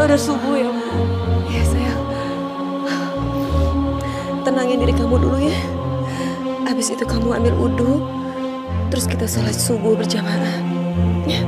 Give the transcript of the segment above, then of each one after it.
udah subuh ya, Bu. Ya sayang, tenangin diri kamu dulu ya. Habis itu kamu ambil wudhu, terus kita sholat subuh berjamaah. Ya.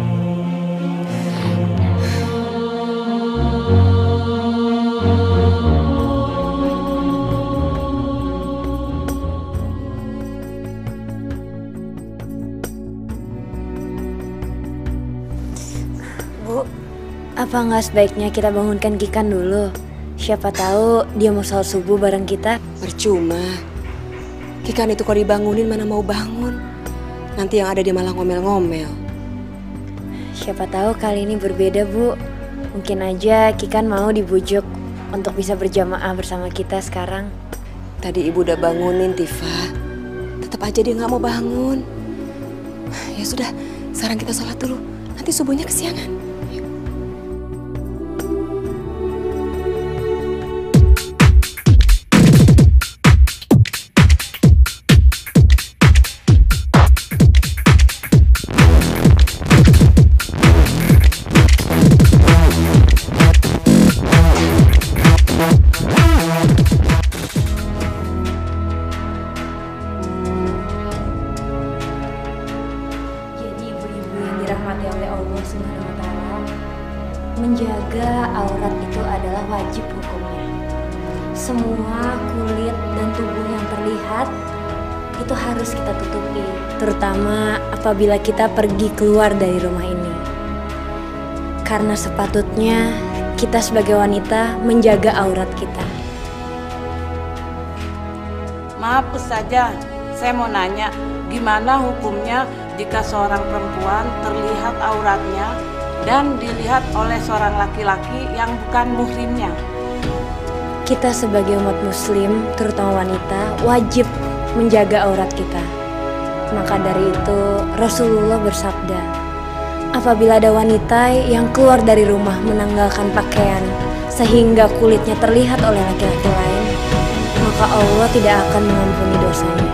Bu, apa nggak sebaiknya kita bangunkan Kikan dulu? Siapa tahu dia mau sholat subuh bareng kita. Percuma. Kikan itu kalau dibangunin mana mau bangun. Nanti yang ada dia malah ngomel-ngomel. Siapa tahu kali ini berbeda, Bu. Mungkin aja Kikan mau dibujuk untuk bisa berjamaah bersama kita sekarang. Tadi ibu udah bangunin Tifa. Tetap aja dia nggak mau bangun. Ya sudah, sekarang kita sholat dulu. Nanti subuhnya kesiangan. Menjaga aurat itu adalah wajib hukumnya. Semua kulit dan tubuh yang terlihat itu harus kita tutupi, terutama apabila kita pergi keluar dari rumah ini. Karena sepatutnya kita sebagai wanita menjaga aurat kita. Maaf saja, saya mau nanya, gimana hukumnya jika seorang perempuan terlihat auratnya dan dilihat oleh seorang laki-laki yang bukan muhrimnya? Kita sebagai umat muslim, terutama wanita, wajib menjaga aurat kita. Maka dari itu Rasulullah bersabda, apabila ada wanita yang keluar dari rumah menanggalkan pakaian sehingga kulitnya terlihat oleh laki-laki lain, maka Allah tidak akan mengampuni dosanya.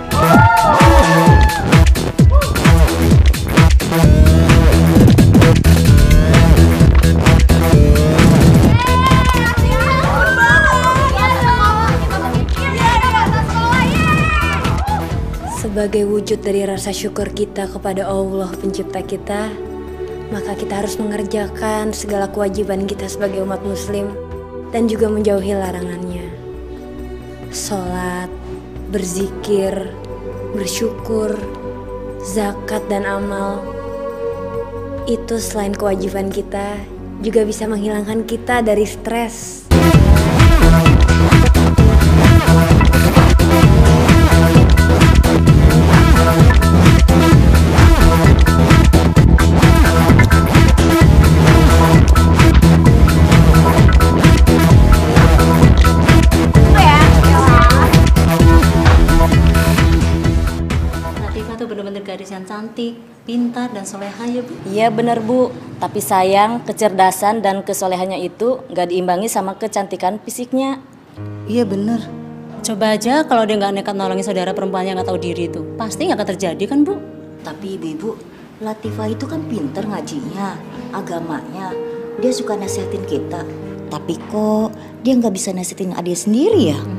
Sebagai wujud dari rasa syukur kita kepada Allah pencipta kita, maka kita harus mengerjakan segala kewajiban kita sebagai umat muslim dan juga menjauhi larangannya. Sholat, berzikir, bersyukur, zakat dan amal, itu selain kewajiban kita juga bisa menghilangkan kita dari stres. Gadis yang cantik, pintar, dan soleha ya, Bu. Iya bener, Bu. Tapi sayang, kecerdasan dan kesolehannya itu gak diimbangi sama kecantikan fisiknya. Iya bener. Coba aja kalau dia gak nekat nolongin saudara perempuan yang gak tahu diri itu, pasti gak akan terjadi kan, Bu? Tapi Ibu, Latifah itu kan pinter ngajinya, agamanya. Dia suka nasihatin kita. Tapi kok dia gak bisa nasihatin adik sendiri ya?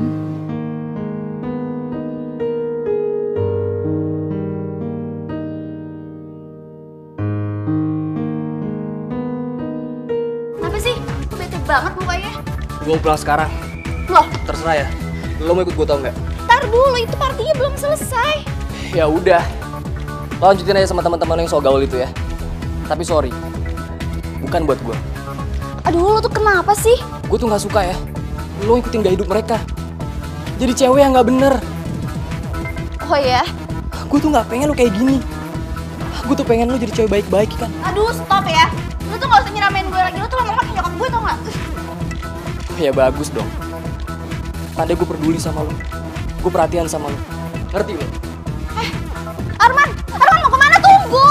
Banget mukanya. Gue mau pulang sekarang. Loh? Terserah ya. Lo mau ikut gue tau nggak? Ntar dulu, itu partinya belum selesai. Ya udah. Lo lanjutin aja sama teman-teman yang so gaul itu ya. Tapi sorry, bukan buat gue. Aduh, lo tuh kenapa sih? Gue tuh nggak suka ya. Lo ikutin gaya hidup mereka. Jadi cewek yang nggak bener. Oh ya? Gue tuh nggak pengen lo kayak gini. Gue tuh pengen lo jadi cewek baik-baik kan. Aduh, stop ya. Lo tuh gak usah nyeramain gue lagi. Lo tuh lama-lama kayak nyokap gue tau gak? Ya bagus dong. Tanda gue peduli sama lo. Gue perhatian sama lo. Ngerti lo? Arman mau kemana? Tunggu.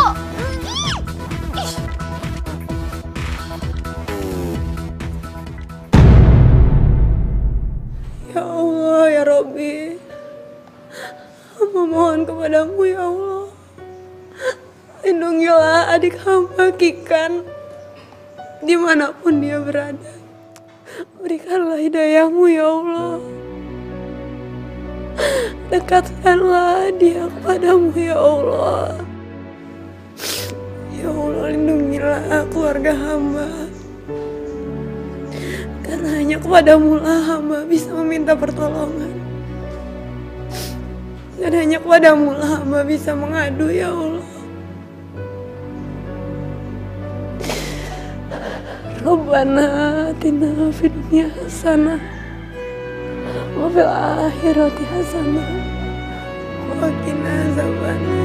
Ya Allah, ya Robbi. Hamba mohon kepadamu ya Allah. Lindungilah adik hamba Kikan. dimanapun dia berada. Berikanlah hidayahmu ya Allah. Dekatkanlah dia kepadamu ya Allah. Ya Allah, lindungilah keluarga hamba. Karena hanya kepadamu lah hamba bisa meminta pertolongan. Dan hanya kepadamu lah hamba bisa mengadu ya Allah. Rabbana atina fid dunya hasanah wa fil akhirati hasanah wa qina azabannar.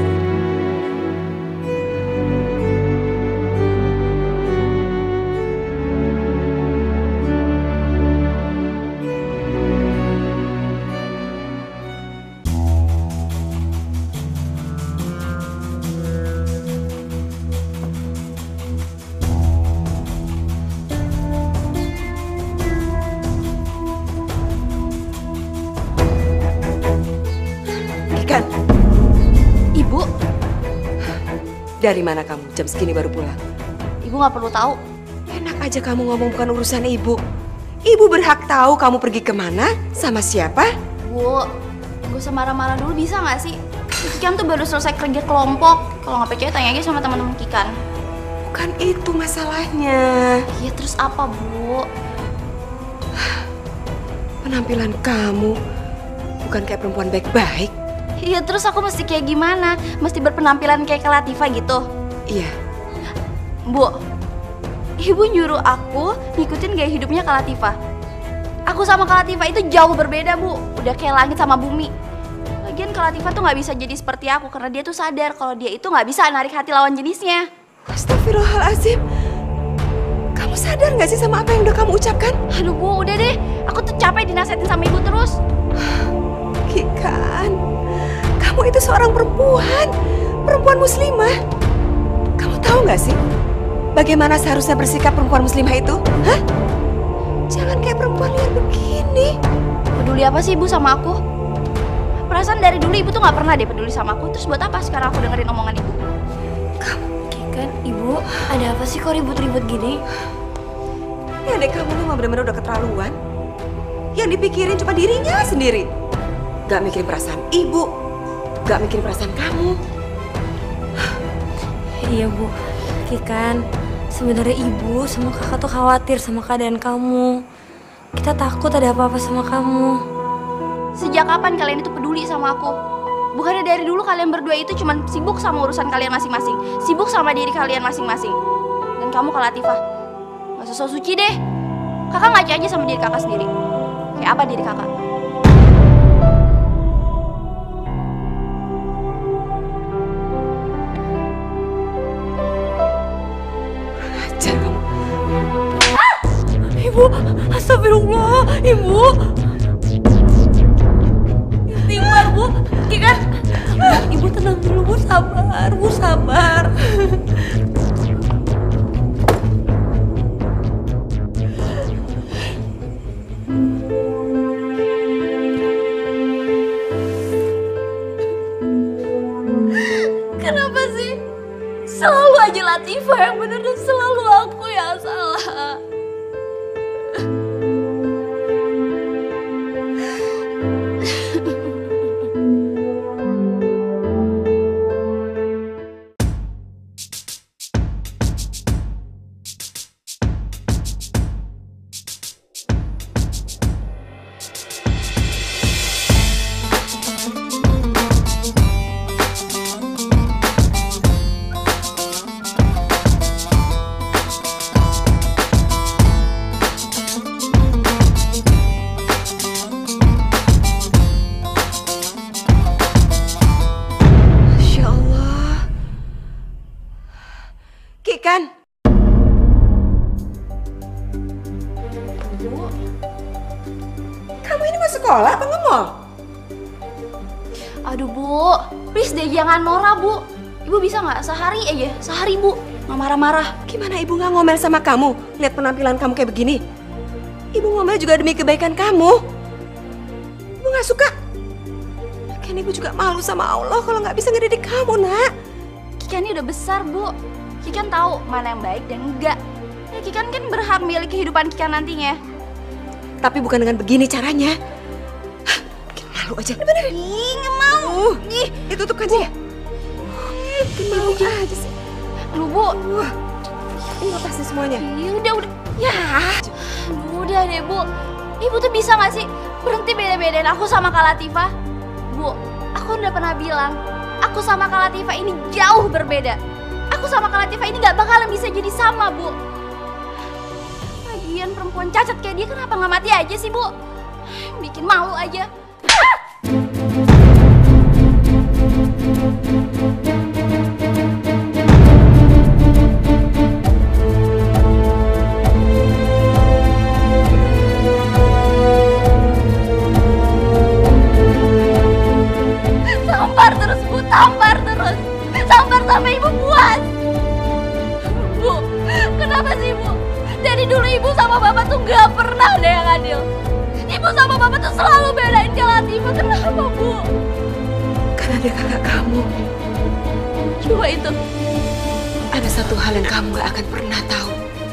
Ibu, dari mana kamu? Jam segini baru pulang. Ibu nggak perlu tahu. Enak aja kamu ngomong bukan urusan ibu. Ibu berhak tahu kamu pergi kemana, sama siapa. Bu, gak usah marah-marah dulu bisa nggak sih? Kikan tuh baru selesai kerja kelompok. Kalau nggak percaya tanya aja sama teman-teman Kikan. Bukan itu masalahnya. Iya terus apa, Bu? Penampilan kamu bukan kayak perempuan baik-baik. Iya terus aku mesti kayak gimana? Mesti berpenampilan kayak Kak Latifah gitu? Iya. Bu, Ibu nyuruh aku ngikutin gaya hidupnya Kak Latifah. Aku sama Kak Latifah itu jauh berbeda, Bu. Udah kayak langit sama bumi. Lagian Kak Latifah tuh gak bisa jadi seperti aku karena dia tuh sadar kalau dia itu gak bisa narik hati lawan jenisnya. Astagfirullahaladzim. Kamu sadar gak sih sama apa yang udah kamu ucapkan? Aduh Bu, udah deh. Aku tuh capek dinasihatin sama Ibu terus. Kikan, kamu itu seorang perempuan muslimah. Kamu tahu gak sih bagaimana seharusnya bersikap perempuan muslimah itu? Hah? Jangan kayak perempuan liar begini. Peduli apa sih Ibu sama aku? Perasaan dari dulu Ibu tuh gak pernah deh peduli sama aku. Terus buat apa sekarang aku dengerin omongan Ibu? Kan Ibu, ada apa sih kok ribut-ribut gini? Ya adek kamu tuh mah bener-bener udah keterlaluan. Yang dipikirin cuma dirinya sendiri. Gak mikirin perasaan ibu, gak mikirin perasaan kamu. Iya Bu, Kikan, sebenarnya Ibu sama Kakak tuh khawatir sama keadaan kamu. Kita takut ada apa-apa sama kamu. Sejak kapan kalian itu peduli sama aku? Bukannya dari dulu kalian berdua itu cuma sibuk sama urusan kalian masing-masing. Sibuk sama diri kalian masing-masing. Dan kamu Kak Latifah, gak sosok suci deh. Kakak ngaca aja sama diri kakak sendiri. Kayak apa diri kakak? Ajar kamu. Ibu, astagfirullah, Ibu. Istighfar Bu, Kikan. Ibu tenang dulu Bu, sabar, Bu sabar. Kenapa sih? Selalu aja Latifah yang benar dan selalu aku yang salah. Kan? Bu, Kamu ini mau sekolah apa nge-mall? aduh Bu, please deh jangan norak Bu. Ibu bisa nggak sehari aja, sehari Bu, nggak marah-marah. Gimana ibu nggak ngomel sama kamu? Lihat penampilan kamu kayak begini. Ibu ngomel juga demi kebaikan kamu. Ibu nggak suka. Kan ibu juga malu sama Allah kalau nggak bisa ngedidik kamu, nak. Kikan ini udah besar Bu. Kikan tahu mana yang baik dan enggak. Kikan kan berhak milik kehidupan Kikan nantinya. Tapi bukan dengan begini caranya. Hah, bikin malu aja. Bener. Ih, nggak mau. Ih, Ditutup aja ya. Bikin malu aja sih. Aduh, Bu. Ini lepas nih semuanya. Ih, udah. Ya. Udah deh, Bu. Ibu tuh bisa nggak sih berhenti beda-bedain aku sama Kak Latifah? Bu, aku udah pernah bilang, aku sama Kak Latifah ini jauh berbeda. Aku sama Kak Latifah ini gak bakalan bisa jadi sama, Bu. Lagian perempuan cacat kayak dia kenapa gak mati aja sih, Bu? Bikin malu aja. Tampar terus, Bu, tampar terus. Tampar sampai Ibu puas. Bu, kenapa sih, Bu? Dari dulu Ibu sama Bapak tuh gak pernah ada yang adil. Ibu sama Bapak tuh selalu belain Kak Latifah. Kenapa, Bu? Karena dia kakak kamu. Coba itu. Ada satu hal yang kamu gak akan pernah tahu.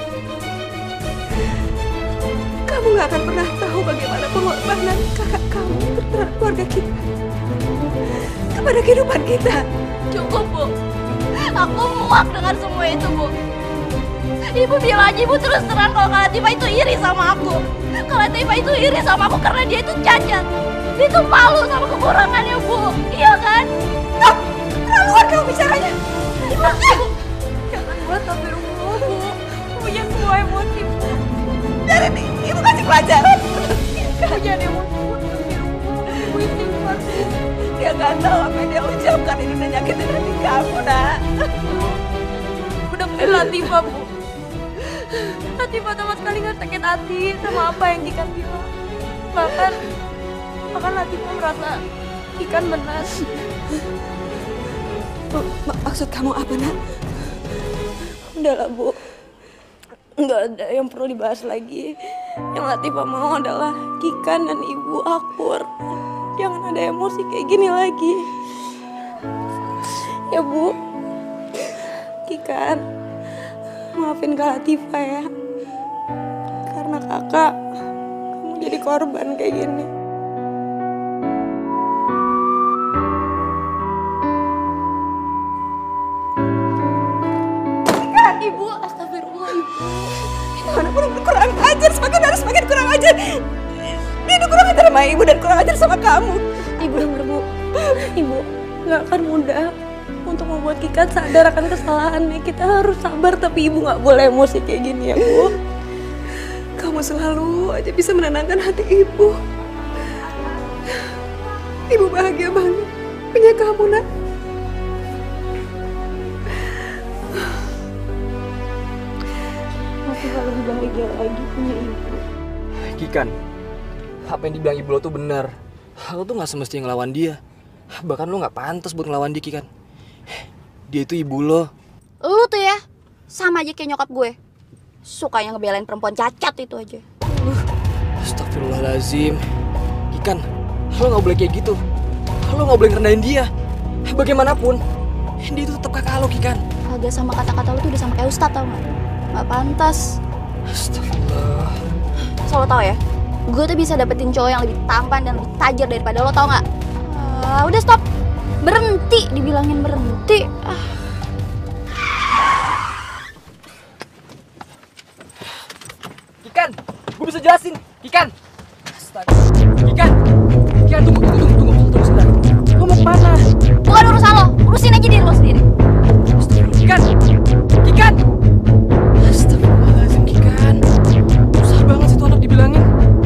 Kamu gak akan pernah tahu bagaimana pengorbanan kakak kamu terhadap keluarga kita. Kepada kehidupan kita. Cukup, Bu. Aku muak dengan semua itu, Bu. Ibu bilang aja, Ibu terus terang kalau Kak Latifah itu iri sama aku. Kak Latifah itu iri sama aku karena dia itu cacat. Dia itu malu sama kekurangannya, Bu. Iya kan? Stop! Terlaluan kamu bicaranya. Ibu, jangan buat sampai rumah, Bu. Ibu jangan bawa emosi, Bu. Biarin nih, ibu kasih pelajaran. Ibu jangan emosi, Bu. Ibu istighfar, Bu. Dia gak tahu apa yang dia ucapkan ini udah nyakitin hati kamu, nak. Udah bener Latifah, Bu. Latifah sama sekali gak sakit hati sama apa yang Kikan bilang. Bahkan Latifah merasa Kikan benar. Maksud kamu apa, nak? Udahlah, Bu. Nggak ada yang perlu dibahas lagi. Yang Latifah mau adalah Kikan dan Ibu akur. Jangan ada emosi kayak gini lagi. Ya, Bu. Kikan, maafin Kak Latifah ya. Karena kakak, kamu jadi korban kayak gini. Kikan, Ibu. Astagfirullah, Ibu. Mana pun kurang ajar, semakin kurang ajar. Dia udah kurang ajar sama ibu dan kurang ajar sama kamu. Ibu denger, Bu. Ibu nggak akan mudah untuk membuat Kikan sadar akan kesalahannya. Kita harus sabar, tapi Ibu nggak boleh emosi kayak gini ya, Bu. Kamu selalu aja bisa menenangkan hati ibu. Ibu bahagia banget punya kamu, nak. Latifah lebih bahagia lagi punya Ibu. Kikan, apa yang dibilang ibu lo tuh benar. Lo tuh gak semestinya ngelawan dia. Bahkan lo gak pantas buat ngelawan dia, Kikan. Dia itu ibu lo. Lu tuh ya, sama aja kayak nyokap gue. Sukanya ngebelain perempuan cacat itu aja. Astagfirullahaladzim. Kikan, lo gak boleh kayak gitu. Lo gak boleh ngerendahin dia. Bagaimanapun, dia itu tetap kakak lo, Kikan. Agak sama kata-kata lu tuh udah sama kayak Ustadz, tau gak? Gak pantas. Astagfirullah. So lo tau ya, gue tuh bisa dapetin cowok yang lebih tampan dan lebih tajir daripada lo, tau gak? Udah stop. Berhenti, dibilangin berhenti. Kikan, gue bisa jelasin. Kikan. Astaga. Kikan, tunggu sebentar. Lo mau kemana? Bukan urusan lo, urusin aja diri lo sendiri. Kikan. Astagfirullahaladzim, Kikan. Susah banget sih tuh anak dibilangin.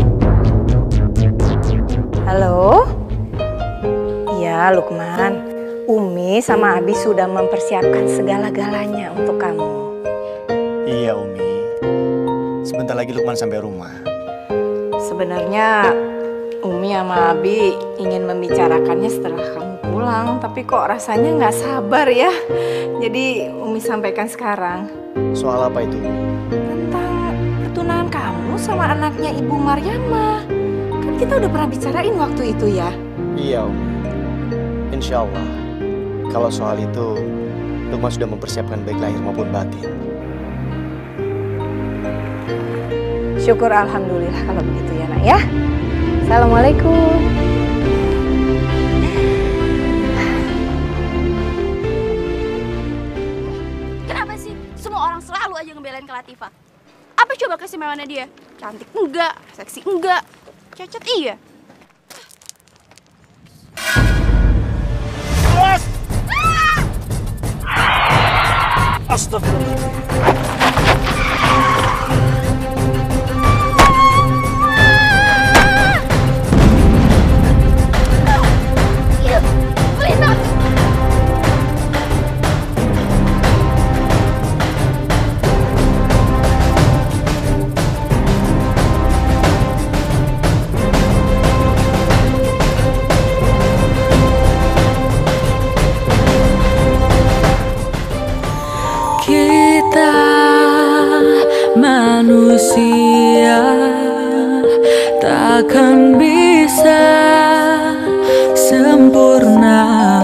Halo? Iya, Lukman. Umi sama Abi sudah mempersiapkan segala-galanya untuk kamu. Iya, Umi. Sebentar lagi Lukman sampai rumah. Sebenarnya Umi sama Abi ingin membicarakannya setelah kamu pulang, tapi kok rasanya nggak sabar ya. Jadi Umi sampaikan sekarang. Soal apa itu, Umi? Tentang pertunangan kamu sama anaknya Ibu Maryamah. Kan kita udah pernah bicarain waktu itu ya. Iya, Umi. Insya Allah. Kalau soal itu, Lukman sudah mempersiapkan baik lahir maupun batin. Syukur alhamdulillah kalau begitu ya nak ya. Assalamualaikum. Kenapa sih semua orang selalu aja ngebelain Kak Latifah? Apa coba keistimewaannya dia? Cantik enggak, seksi enggak, cacat iya. Astagfirullah. Kita manusia takkan bisa sempurna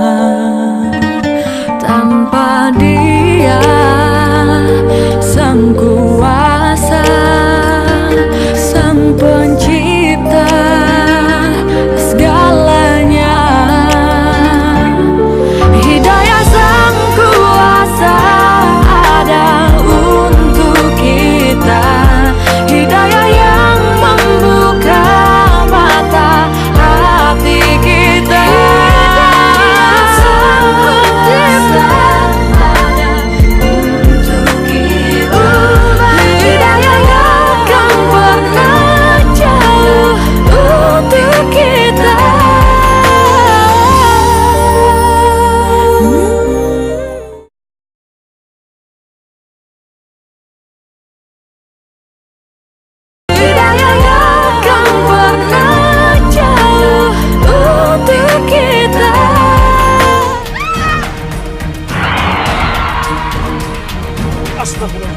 tanpa Dia, Sang Kuasa, Sang Pencipta segalanya. Hidayah Sang Kuasa ada untuk kita, hidayah yang membuka mata hati kita. Sang Pencipta ada untuk kita, hidayah yang kan pernah jauh untuk kita. Hidayah yang kan pernah jauh untuk kita. Astagfirullah.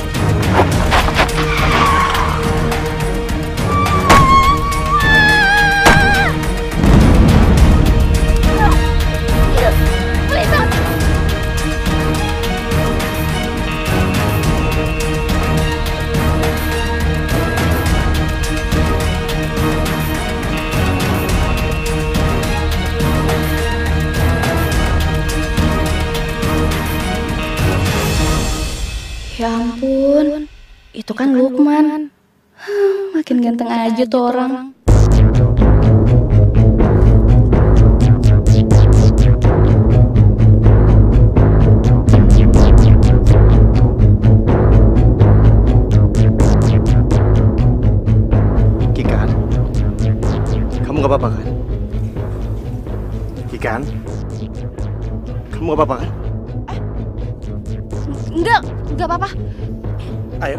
Ya ampun, itu kan Lukman. Makin ganteng aja tuh orang. Kikan, kamu gak apa-apa kan? Kikan, kamu gak apa-apa kan? Enggak apa-apa. Ayo.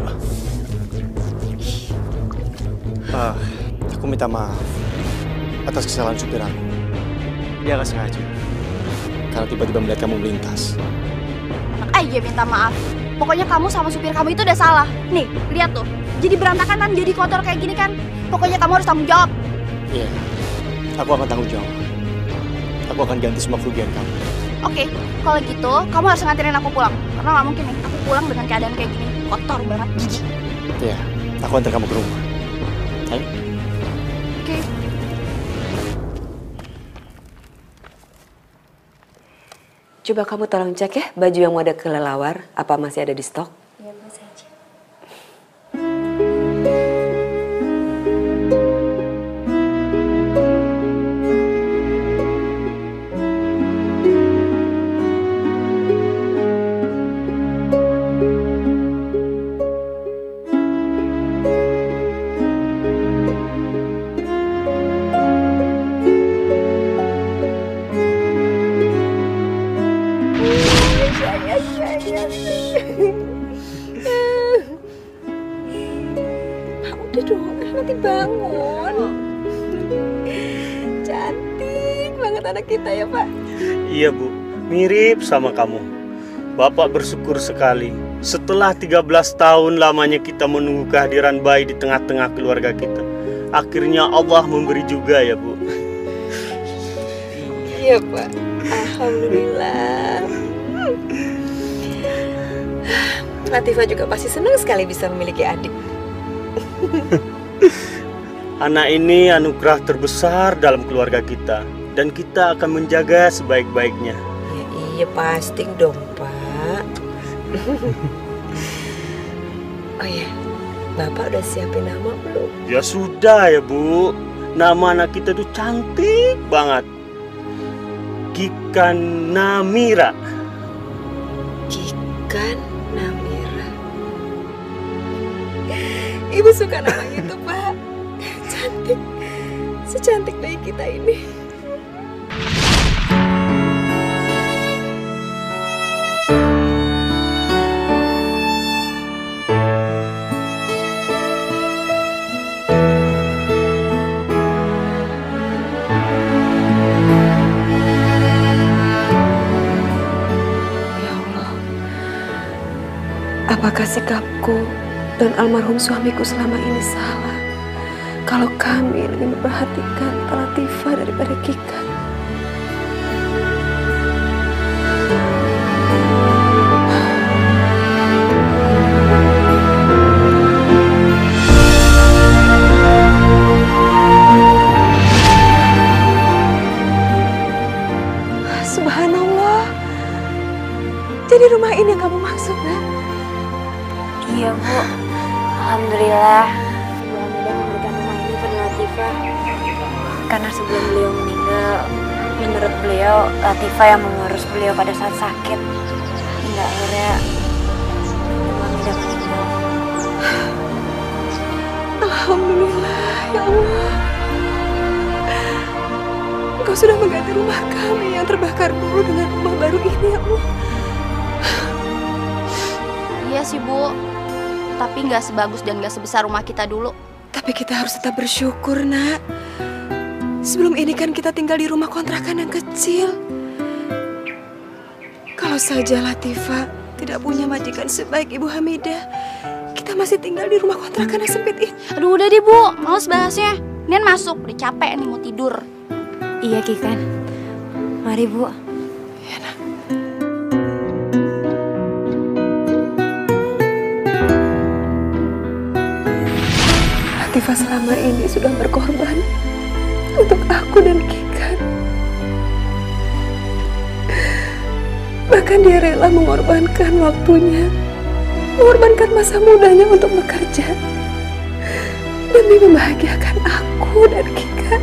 Aku minta maaf atas kesalahan supir aku. Dia gak sengaja. Karena tiba-tiba melihat kamu melintas. Enak aja minta maaf. Pokoknya kamu sama supir kamu itu udah salah. Nih, lihat tuh. Jadi berantakan kan, jadi kotor kayak gini kan. Pokoknya kamu harus tanggung jawab. Iya, aku akan tanggung jawab. Aku akan ganti semua kerugian kamu. Oke, kalau gitu kamu harus nganterin aku pulang. Karena nggak mungkin nih, aku pulang dengan keadaan kayak gini. Kotor banget, jijik. Iya, aku antar kamu ke rumah. Ayo. Oke. Coba kamu tolong cek ya baju yang mau ada kelelawar, apa masih ada di stok? Ya, masih aja. Udah dong, nanti bangun. Cantik banget anak kita ya Pak. Iya Bu, mirip sama kamu. Bapak bersyukur sekali. Setelah 13 tahun lamanya kita menunggu kehadiran bayi di tengah-tengah keluarga kita, akhirnya Allah memberi juga ya Bu. Iya Pak, alhamdulillah. Latifah juga pasti senang sekali bisa memiliki adik. Anak ini anugerah terbesar dalam keluarga kita, dan kita akan menjaga sebaik-baiknya. Ya, iya pasti dong, Pak. Oh ya, Bapak udah siapin nama belum? Ya sudah ya Bu, nama anak kita tuh cantik banget. Kikan Namira. Kikan Namira. Ibu suka nama itu, Pak. Cantik, secantik bayi kita ini. Apakah sikapku dan almarhum suamiku selama ini salah? Kalau kami lebih memperhatikan Latifah daripada Kika. Subhanallah. Jadi rumah ini yang kamu maksud, kan? Iya, Bu. Alhamdulillah. Ibu Hamidah memberikan rumah ini pada Latifah. Karena sebelum beliau meninggal, menurut beliau, Latifah yang mengurus beliau pada saat sakit. Hingga akhirnya Ibu Hamidah meninggal. Alhamdulillah, ya Allah. Engkau sudah mengganti rumah kami yang terbakar dulu dengan rumah baru ini, ya Allah. Iya sih, Bu. Tapi nggak sebagus dan nggak sebesar rumah kita dulu. Tapi kita harus tetap bersyukur, Nak. Sebelum ini kan kita tinggal di rumah kontrakan yang kecil. Kalau saja Latifah tidak punya majikan sebaik Ibu Hamidah, kita masih tinggal di rumah kontrakan yang sempit ini. Aduh, udah deh, Bu. Males bahasnya. Nen masuk, udah capek nih mau tidur. Iya, Kikan. Mari, Bu. Ya, Nak. Latifah selama ini sudah berkorban untuk aku dan Kikan. Bahkan dia rela mengorbankan waktunya, mengorbankan masa mudanya untuk bekerja demi membahagiakan aku dan Kikan.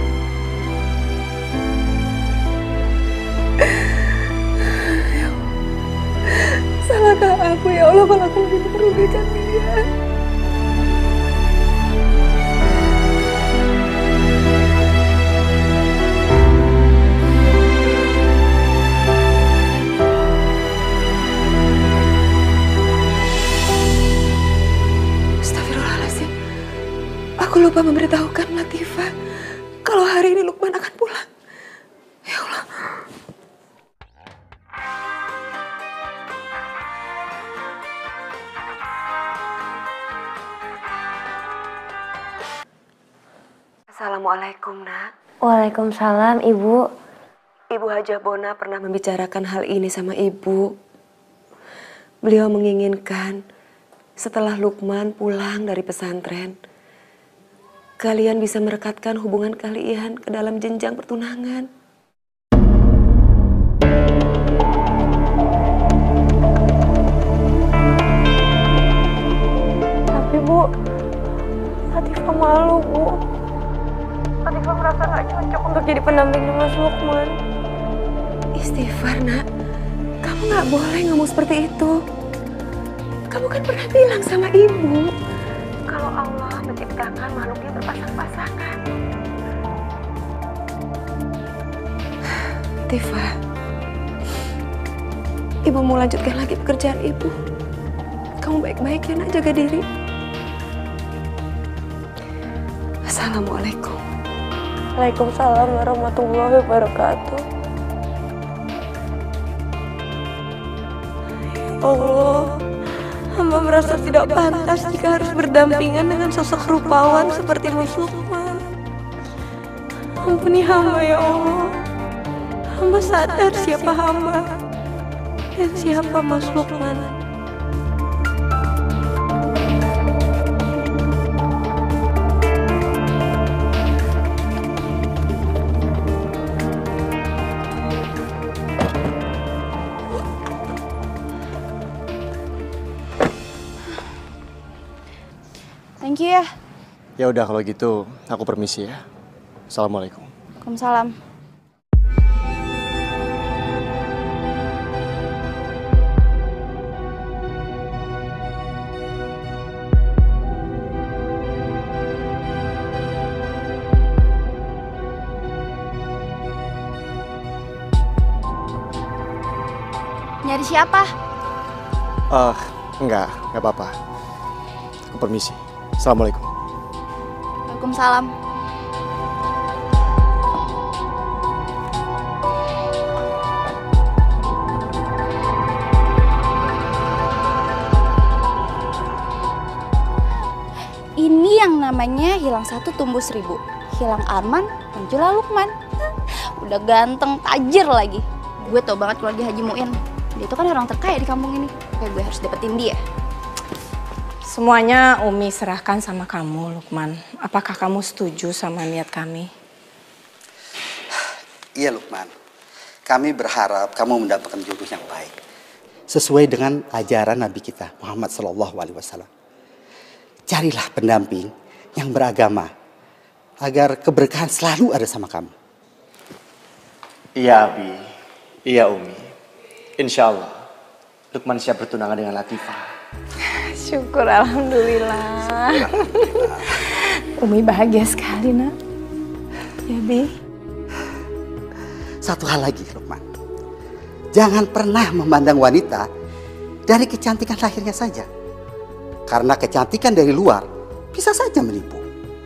Ya Allah, salahkah aku, ya Allah, kalau aku lebih mempedulikan dia? Aku lupa memberitahukan Latifah kalau hari ini Lukman akan pulang. Ya Allah. Assalamualaikum, Nak. Waalaikumsalam, Ibu. Ibu Hajah Bona pernah membicarakan hal ini sama Ibu. Beliau menginginkan setelah Lukman pulang dari pesantren, kalian bisa merekatkan hubungan kalian ke dalam jenjang pertunangan. Tapi, Bu, Latifah malu, Bu. Latifah merasa gak cocok untuk jadi pendamping Mas Lukman. Istighfar, Nak. Kamu gak boleh ngomong seperti itu. Kamu kan pernah bilang sama Ibu kalau Allah menciptakan makhluknya berpasang-pasangan. Tifa, Ibu mau lanjutkan lagi pekerjaan Ibu. Kamu baik-baik ya, Nak, jaga diri. Assalamualaikum. Waalaikumsalam warahmatullahi wabarakatuh. Allah, hamba merasa tidak pantas jika harus berdampingan dengan sosok rupawan seperti Mas Lukman. Ampuni hamba, ya Allah. Hamba sadar siapa hamba dan siapa Mas Lukman. Thank you ya. Ya udah kalau gitu, aku permisi ya. Assalamualaikum. Waalaikumsalam. Nyari siapa? Enggak apa-apa. Aku permisi. Assalamualaikum. Waalaikumsalam. Ini yang namanya hilang satu tumbuh seribu. Hilang Arman, muncullah Lukman. Udah ganteng, tajir lagi. Gue tau banget keluarga Haji Muin. Dia itu kan orang terkaya di kampung ini. Kayak gue harus dapetin dia. Semuanya Umi serahkan sama kamu, Lukman. Apakah kamu setuju sama niat kami? Iya, Lukman. Kami berharap kamu mendapatkan jodoh yang baik. Sesuai dengan ajaran Nabi kita, Muhammad SAW. Carilah pendamping yang beragama, agar keberkahan selalu ada sama kamu. Iya, Abi. Iya, Umi. Insya Allah, Lukman siap bertunangan dengan Latifah. Syukur, alhamdulillah. Umi bahagia sekali, nak. Ya, Bi. Satu hal lagi, Lukman. Jangan pernah memandang wanita dari kecantikan lahirnya saja. Karena kecantikan dari luar bisa saja menipu.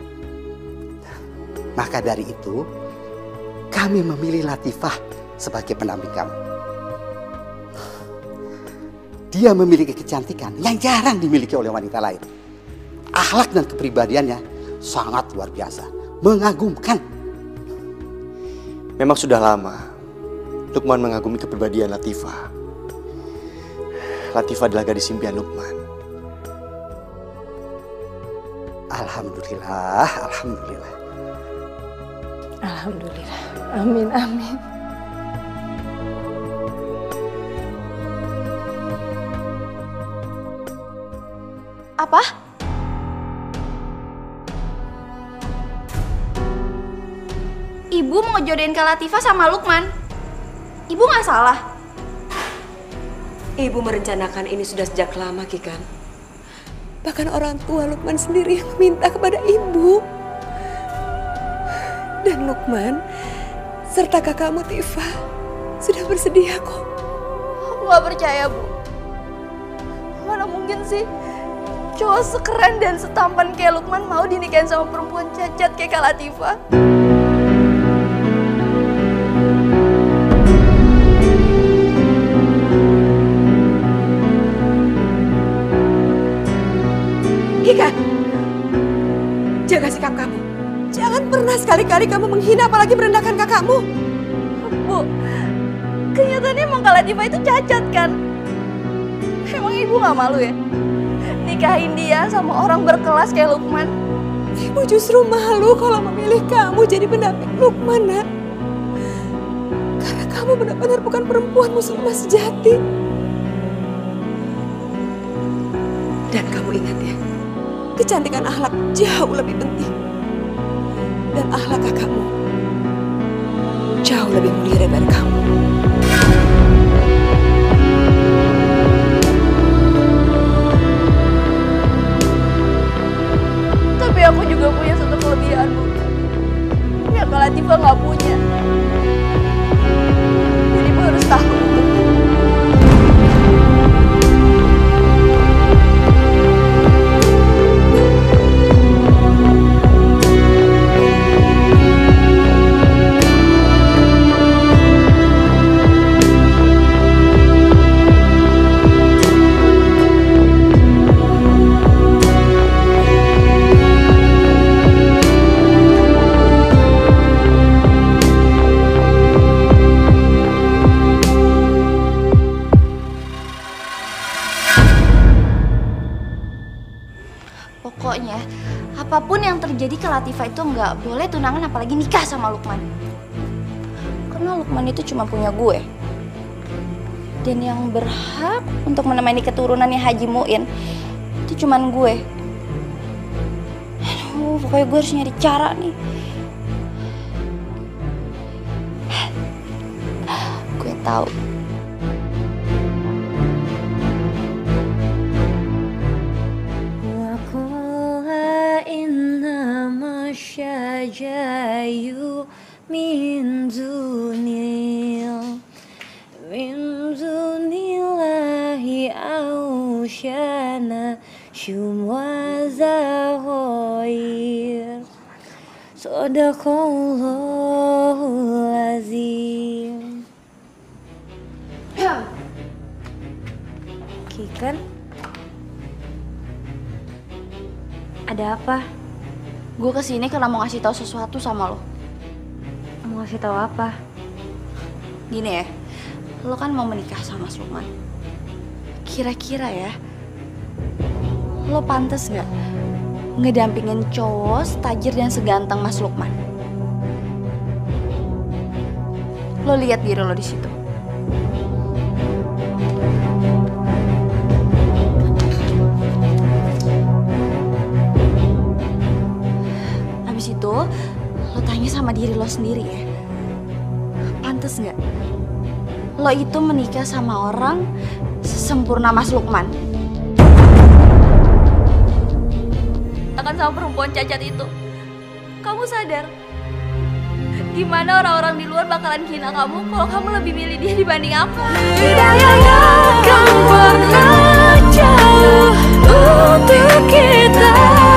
Maka dari itu, kami memilih Latifah sebagai pendamping kamu. Dia memiliki kecantikan yang jarang dimiliki oleh wanita lain. Akhlak dan kepribadiannya sangat luar biasa, mengagumkan. Memang sudah lama Lukman mengagumi kepribadian Latifah. Latifah adalah gadis impian Lukman. Alhamdulillah, alhamdulillah. Alhamdulillah. Amin, amin. Apa? Ibu mau jodohin Kak Latifah sama Lukman. Ibu nggak salah. Ibu merencanakan ini sudah sejak lama, Kikan. Bahkan orang tua Lukman sendiri yang minta kepada ibu. Dan Lukman serta kakakmu Tifa sudah bersedia kok. Aku nggak percaya, Bu. Mana mungkin sih cowok sekeren dan setampan kayak Lukman mau dinikahin sama perempuan cacat kayak Kak Latifah? Kikan, jaga sikap kamu. Jangan pernah sekali-kali kamu menghina apalagi merendahkan kakakmu. Bu, kenyataannya emang Kak Latifah itu cacat kan? Emang ibu gak malu ya? Nikahin dia sama orang berkelas kayak Lukman. Ibu justru malu kalau memilih kamu jadi pendamping Lukman, nak. Karena kamu benar-benar bukan perempuan muslimah sejati. Dan kamu ingat ya, kecantikan akhlak jauh lebih penting. Dan akhlak kakakmu jauh lebih mulia daripada kamu. Tapi aku juga punya satu kelebihan, Bu. Yang Kak Latifah nggak punya. Jadi Ibu harus tahu itu. Pokoknya, apapun yang terjadi ke Latifah itu nggak boleh tunangan apalagi nikah sama Lukman. Karena Lukman itu cuma punya gue. Dan yang berhak untuk menemani keturunannya Haji Muin itu cuma gue. Pokoknya gue harus nyari cara nih. Gue tahu. Jayu min dunillahi ausyana syumwa zahoir sadaqallahul azim. Kikan, ada apa? Gue kesini karena mau ngasih tahu sesuatu sama lo. Mau ngasih tahu apa? Gini ya, lo kan mau menikah sama Mas Lukman. Kira-kira ya, lo pantas nggak ngedampingin cowok tajir dan seganteng Mas Lukman? Lo lihat diri lo di situ. Itu lo tanya sama diri lo sendiri ya, pantas nggak lo itu menikah sama orang sesempurna Mas Lukman? Akan sama perempuan cacat itu, kamu sadar gimana orang-orang di luar bakalan hina kamu kalau kamu lebih milih dia dibanding aku? Hidayah akan pernah jauh untuk kita.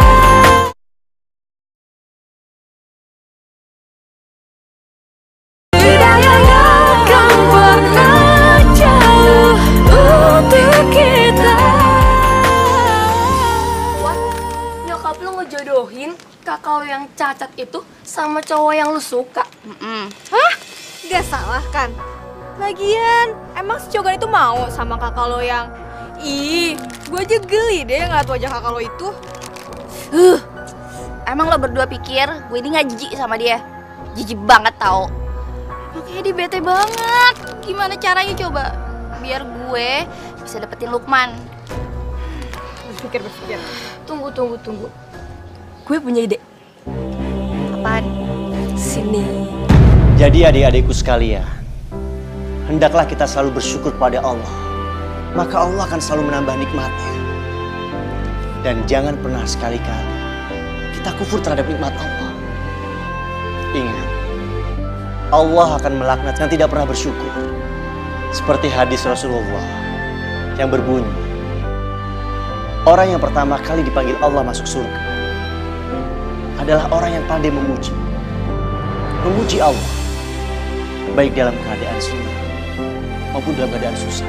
Jodohin kakak lo yang cacat itu sama cowok yang lu suka. Hah? Gak salah kan? Lagian, emang si Cogan itu mau sama kakak lo yang... Ih, gue aja geli deh ngeliat wajah kakak lo itu. Emang lo berdua pikir gue ini gak jijik sama dia? Jijik banget tau. Makanya dia bete banget. Gimana caranya coba biar gue bisa dapetin Lukman? Berpikir. Tunggu. Gue punya ide. Apaan? Sini. Jadi adik-adikku sekalian, hendaklah kita selalu bersyukur pada Allah. Maka Allah akan selalu menambah nikmatnya. Dan jangan pernah sekali-kali kita kufur terhadap nikmat Allah. Ingat, Allah akan melaknat yang tidak pernah bersyukur. Seperti hadis Rasulullah yang berbunyi, orang yang pertama kali dipanggil Allah masuk surga adalah orang yang pandai memuji Allah, baik dalam keadaan senang maupun dalam keadaan susah.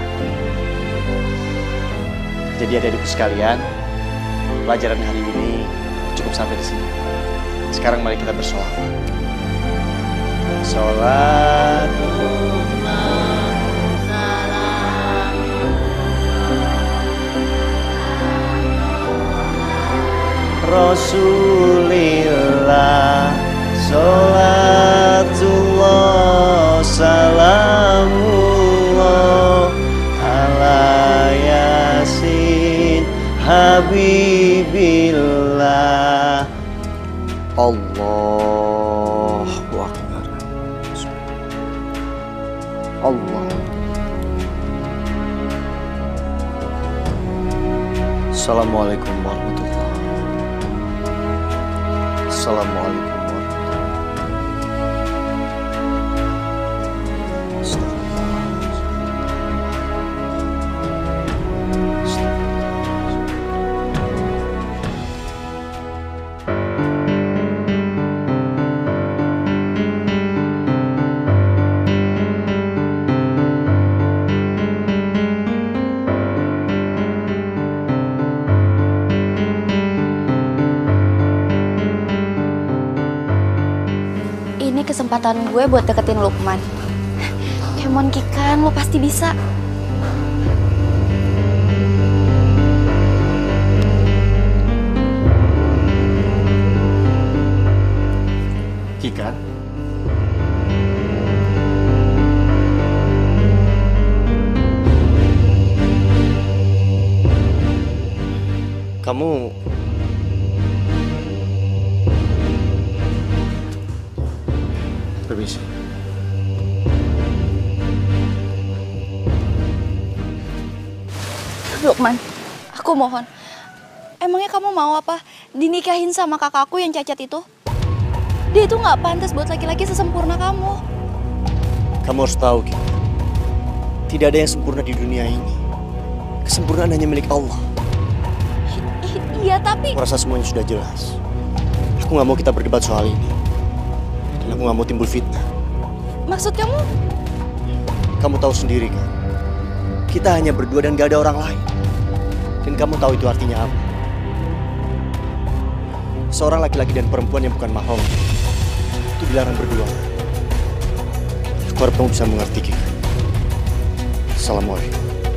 Jadi adik-adikku sekalian, pelajaran hari ini cukup sampai di sini. Sekarang mari kita bersolawat. Sholat Rasulillah, sholatullah, salamullah ala yasin habibillah. Allahu Akbar. Allah. Assalamualaikum warahmatullahi wabarakatuh. Assalamualaikum kesempatan gue buat deketin Lukman. Come on Kikan, lo pasti bisa. Kikan, kamu Permisi. Lukman, aku mohon. Emangnya kamu mau apa? Dinikahin sama kakakku yang cacat itu? Dia itu nggak pantas buat laki-laki sesempurna kamu. Kamu harus tahu, Ki. Tidak ada yang sempurna di dunia ini. Kesempurnaan hanya milik Allah. Iya, tapi... Aku rasa semuanya sudah jelas. Aku nggak mau kita berdebat soal ini. Dan aku nggak mau timbul fitnah. Maksud kamu? Kamu tahu sendiri kan? Kita hanya berdua dan gak ada orang lain. Dan kamu tahu itu artinya apa? Seorang laki-laki dan perempuan yang bukan mahram itu dilarang berdua. Aku harap kamu bisa mengerti, Ki. Assalamualaikum.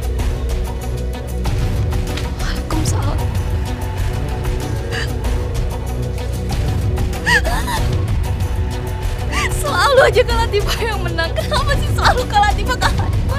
Waalaikumsalam. Selalu aja Kak Latifah yang menang. Kenapa sih selalu Kak Latifah, Kak Latifah?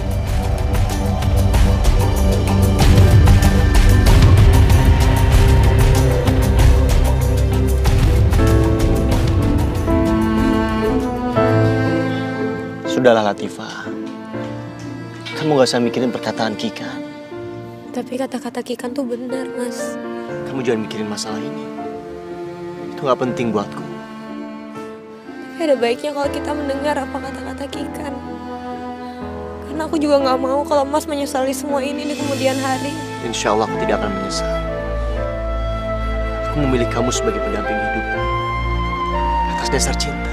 Sudahlah Latifah. Kamu gak usah mikirin perkataan Kikan. Tapi kata-kata Kikan tuh benar, Mas. Kamu jangan mikirin masalah ini. Itu gak penting buatku. Tapi ada baiknya kalau kita mendengar apa kata-kata Kikan. Karena aku juga gak mau kalau Mas menyesali semua ini di kemudian hari. Insya Allah aku tidak akan menyesal. Aku memilih kamu sebagai pendamping hidupku atas dasar cinta.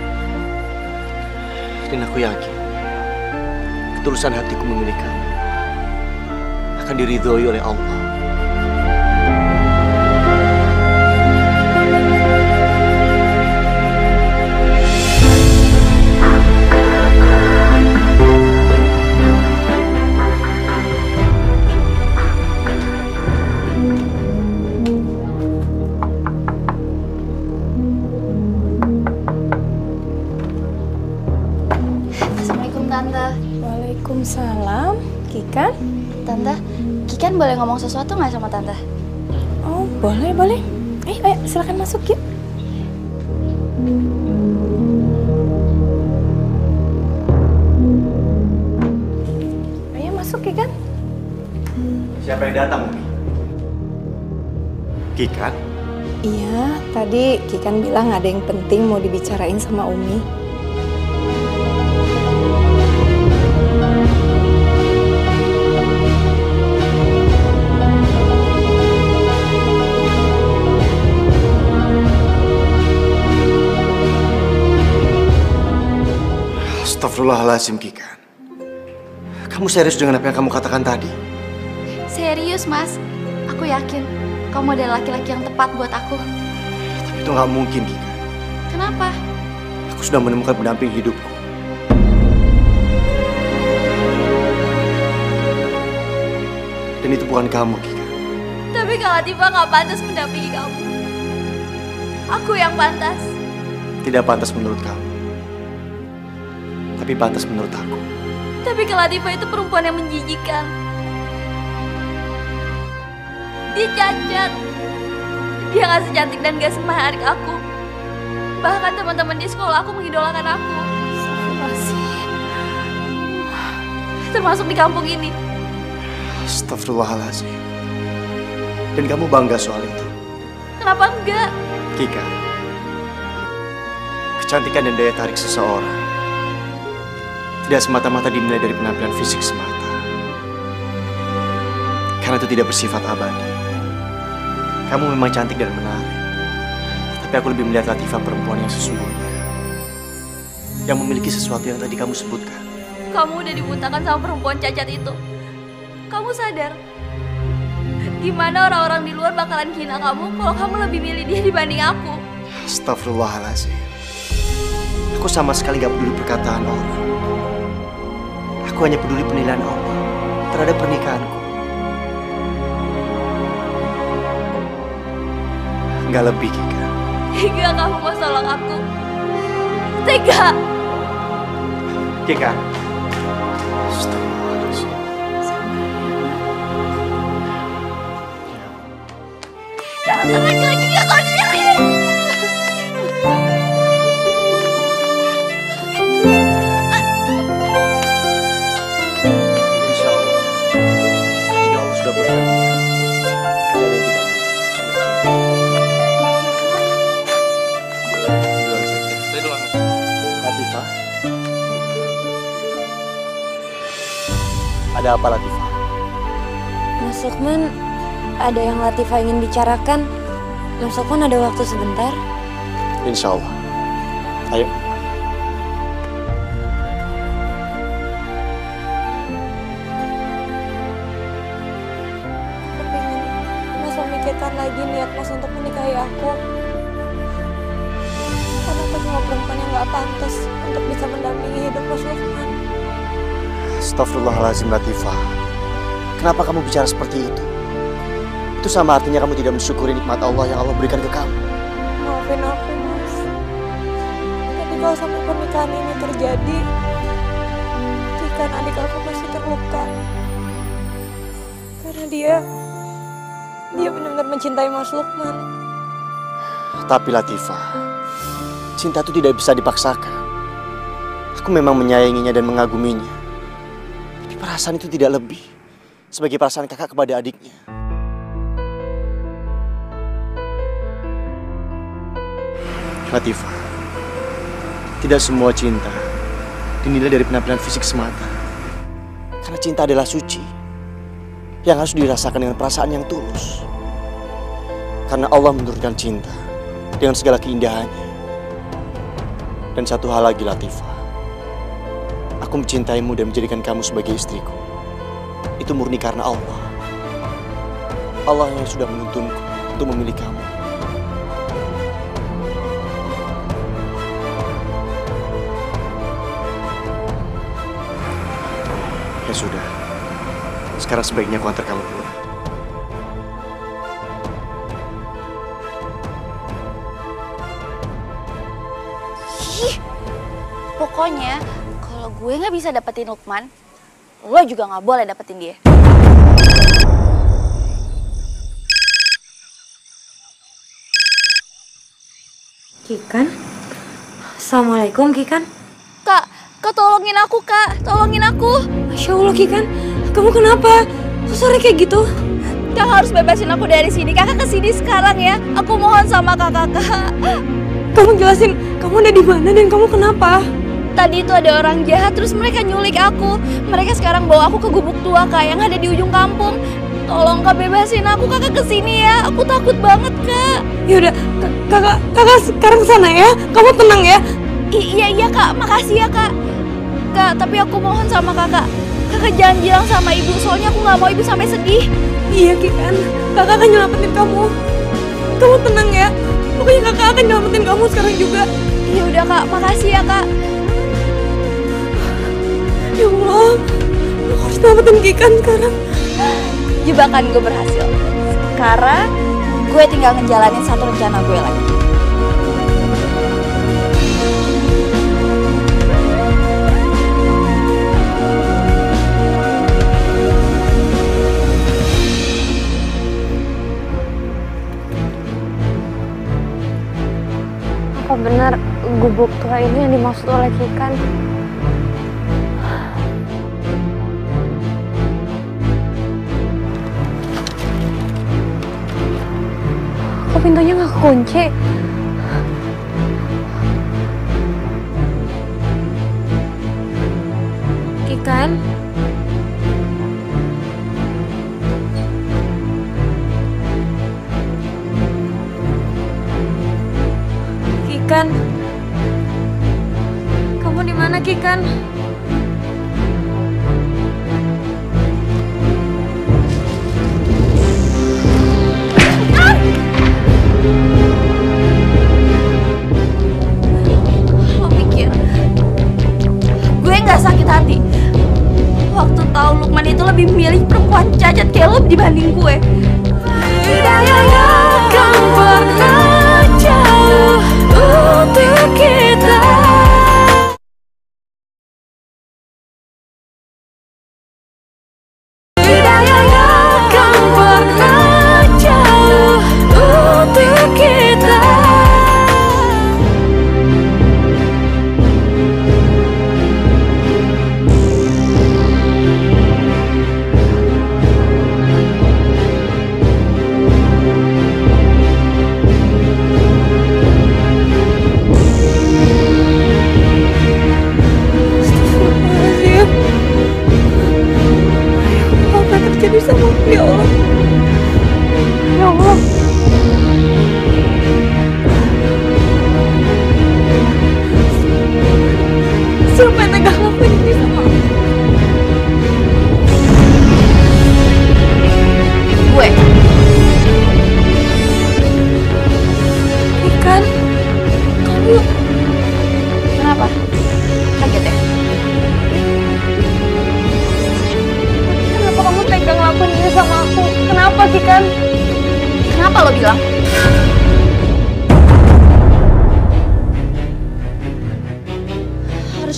Dan aku yakin ketulusan hatiku memilih kamu akan diridhoi oleh Allah. Tante. Waalaikumsalam. Kikan? Tante, Kikan boleh ngomong sesuatu nggak sama Tante? Oh, boleh, boleh. Ayo, silakan masuk yuk. Ayo masuk, Kikan. Siapa yang datang, Umi? Kikan? Iya, tadi Kikan bilang ada yang penting mau dibicarain sama Umi. Astagfirullahaladzim, Kikan. Kamu serius dengan apa yang kamu katakan tadi? Serius, Mas. Aku yakin kamu adalah laki-laki yang tepat buat aku. Tapi itu nggak mungkin, Kikan. Kenapa? Aku sudah menemukan pendamping hidupku. Dan itu bukan kamu, Kikan. Tapi Kak Latifah nggak pantas mendampingi kamu. Aku yang pantas. Tidak pantas menurut kamu. Tapi pantas menurut aku. Tapi Kak Latifah itu perempuan yang menjijikan. Dia cacat. Dia gak secantik dan gak semenarik aku. Bahkan teman-teman di sekolah aku mengidolakan aku. Termasuk di kampung ini. Astagfirullahaladzim. Dan kamu bangga soal itu? Kenapa enggak? Kika, kecantikan dan daya tarik seseorang tidak semata-mata dinilai dari penampilan fisik semata. Karena itu tidak bersifat abadi. Kamu memang cantik dan menarik. Tapi aku lebih melihat Latifah perempuan yang sesungguhnya. Yang memiliki sesuatu yang tadi kamu sebutkan. Kamu udah dibutakan sama perempuan cacat itu. Kamu sadar? Gimana orang-orang di luar bakalan hina kamu kalau kamu lebih milih dia dibanding aku? Astagfirullahaladzim. Aku sama sekali gak peduli perkataan orang. Aku hanya peduli penilaian Allah terhadap pernikahanku. Gak lebih, Kika. Tega kamu mau tolong aku. Tega. Kika. Jangan lagi-lagi dia kau diri. Ada apa Latifah? Mas Lukman, ada yang Latifah ingin bicarakan. Mas Lukman ada waktu sebentar? Insya Allah. Ayo. Aku pengen Mas memikirkan lagi niat Mas untuk menikahi aku. Karena aku cuma perempuan yang gak pantas untuk bisa mendampingi hidup Mas Lukman. Astagfirullahaladzim Latifah. Kenapa kamu bicara seperti itu? Itu sama artinya kamu tidak mensyukuri nikmat Allah yang Allah berikan ke kamu. Maafin aku, Mas. Tapi kalau sampai pernikahan ini terjadi, Kikan adik aku pasti terluka. Karena dia benar-benar mencintai Mas Lukman. Tapi Latifah, cinta itu tidak bisa dipaksakan. Aku memang menyayanginya dan mengaguminya. Tapi perasaan itu tidak lebih sebagai perasaan kakak kepada adiknya. Latifah, tidak semua cinta dinilai dari penampilan fisik semata. Karena cinta adalah suci yang harus dirasakan dengan perasaan yang tulus. Karena Allah menurunkan cinta dengan segala keindahannya. Dan satu hal lagi Latifah, aku mencintaimu dan menjadikan kamu sebagai istriku. Itu murni karena Allah. Allah yang sudah menuntunku untuk memilih kamu. Ya sudah, sekarang sebaiknya aku antar kamu pulang. Pokoknya kalau gue nggak bisa dapetin Lukman, lo juga nggak boleh dapetin dia. Kikan? Assalamualaikum Kikan. Kak tolongin aku kak, tolongin aku. Masya Allah Kikan, kamu kenapa? Kok sore kayak gitu? Kakak harus bebasin aku dari sini. Kakak kesini sekarang ya. Aku mohon sama kakak. Kamu jelasin, kamu ada di mana dan kamu kenapa? Tadi itu ada orang jahat, terus mereka nyulik aku. Mereka sekarang bawa aku ke gubuk tua kak yang ada di ujung kampung. Tolong kak bebasin aku, kakak kesini ya. Aku takut banget kak. Yaudah, kakak sekarang kesana ya. Kamu tenang ya. Iya kak, makasih ya kak. Kak, tapi aku mohon sama kakak. Kakak jangan bilang sama ibu, soalnya aku nggak mau ibu sampai sedih. Iya Kikan, kakak akan nyelamatin kamu. Kamu tenang ya. Pokoknya kakak akan nyelamatin kamu sekarang juga. Iya udah kak, makasih ya kak. Ya Allah, aku harus nyelamatin Kikan sekarang. Jebakan gue berhasil. Sekarang gue tinggal ngejalanin satu rencana gue lagi. Apa benar gubuk tua ini yang dimaksud oleh Kikan? Kok pintunya nggak kekunci? Kikan? Kikan? Kamu di mana Kikan? Lo pikir gue nggak sakit hati waktu tahu Lukman itu lebih memilih perempuan cacat kayak lo dibanding gue? Tidak akan pernah jauh untuk kita. Tidak akan pernah jauh untuk kita.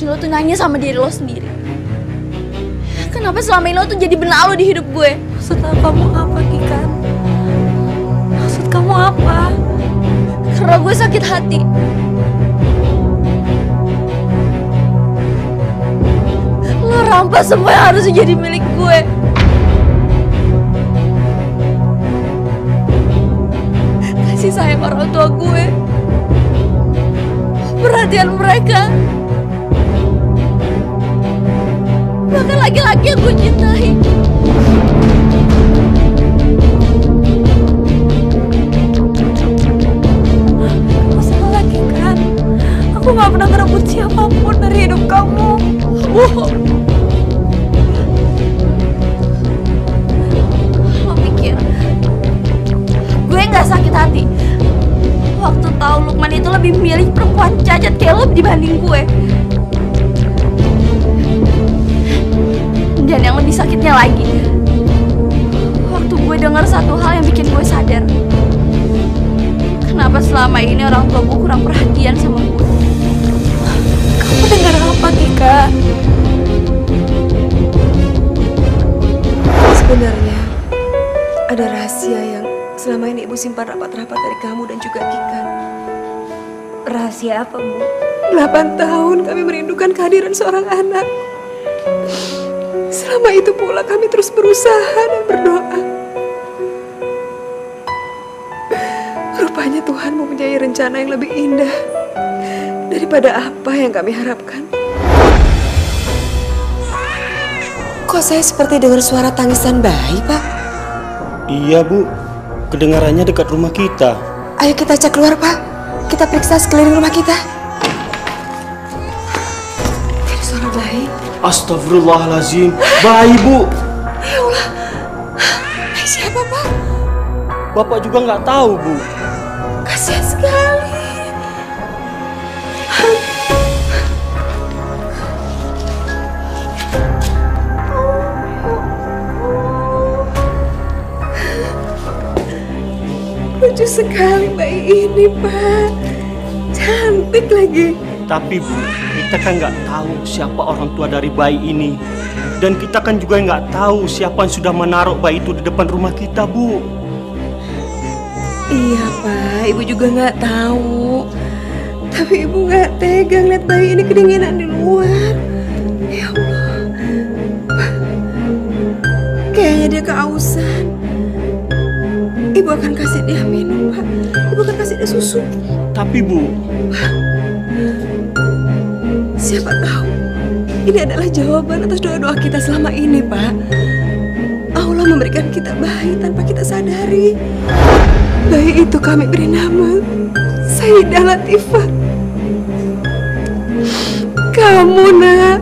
lo tuh nanya sama diri lo sendiri. Kenapa selama ini lo tuh jadi benalu di hidup gue? Maksud kamu apa, Kikan? Maksud kamu apa? Karena gue sakit hati. Lo rampas semua yang harusnya jadi milik gue. Kasih sayang orang tua gue, perhatian mereka, bahkan laki-laki yang gue cintai. Kamu salah lagi kan? Aku gak pernah ngerebut siapapun dari hidup kamu. Lo pikir gue gak sakit hati waktu tahu Lukman itu lebih milih perempuan cacat kayak lo dibanding gue? Dan yang lebih sakitnya lagi, waktu gue dengar satu hal yang bikin gue sadar, kenapa selama ini orang tua gue kurang perhatian sama gue. Kamu dengar apa, Tika? Sebenarnya ada rahasia yang selama ini ibu simpan rapat-rapat dari kamu dan juga Kikan. Rahasia apa, Bu? 8 tahun kami merindukan kehadiran seorang anak. Selama itu pula kami terus berusaha dan berdoa. Rupanya Tuhan mempunyai rencana yang lebih indah daripada apa yang kami harapkan. Kok saya seperti dengar suara tangisan bayi, Pak? Iya, Bu. Kedengarannya dekat rumah kita. Ayo kita cek keluar, Pak. Kita periksa sekeliling rumah kita. Ada suara bayi. Astagfirullahalazim. Bayi, Bu. Ya Allah. Bayi siapa, Pak? Bapak juga nggak tahu, Bu. Kasihan sekali. Lucu sekali bayi ini, Pak. Cantik lagi. Tapi, Bu, kita kan nggak tahu siapa orang tua dari bayi ini. Dan kita kan juga nggak tahu siapa yang sudah menaruh bayi itu di depan rumah kita, Bu. Iya, Pak. Ibu juga nggak tahu. Tapi ibu nggak tega ngeliat bayi ini kedinginan di luar. Ya Allah. Pak, kayaknya dia kehausan. Ibu akan kasih dia minum, Pak. Ibu akan kasih dia susu. Tapi, Bu, Pak, siapa tahu ini adalah jawaban atas doa-doa kita selama ini, Pak. Allah memberikan kita bayi tanpa kita sadari. Bayi itu kami beri nama Sayyidah Latifah. Kamu, Nak,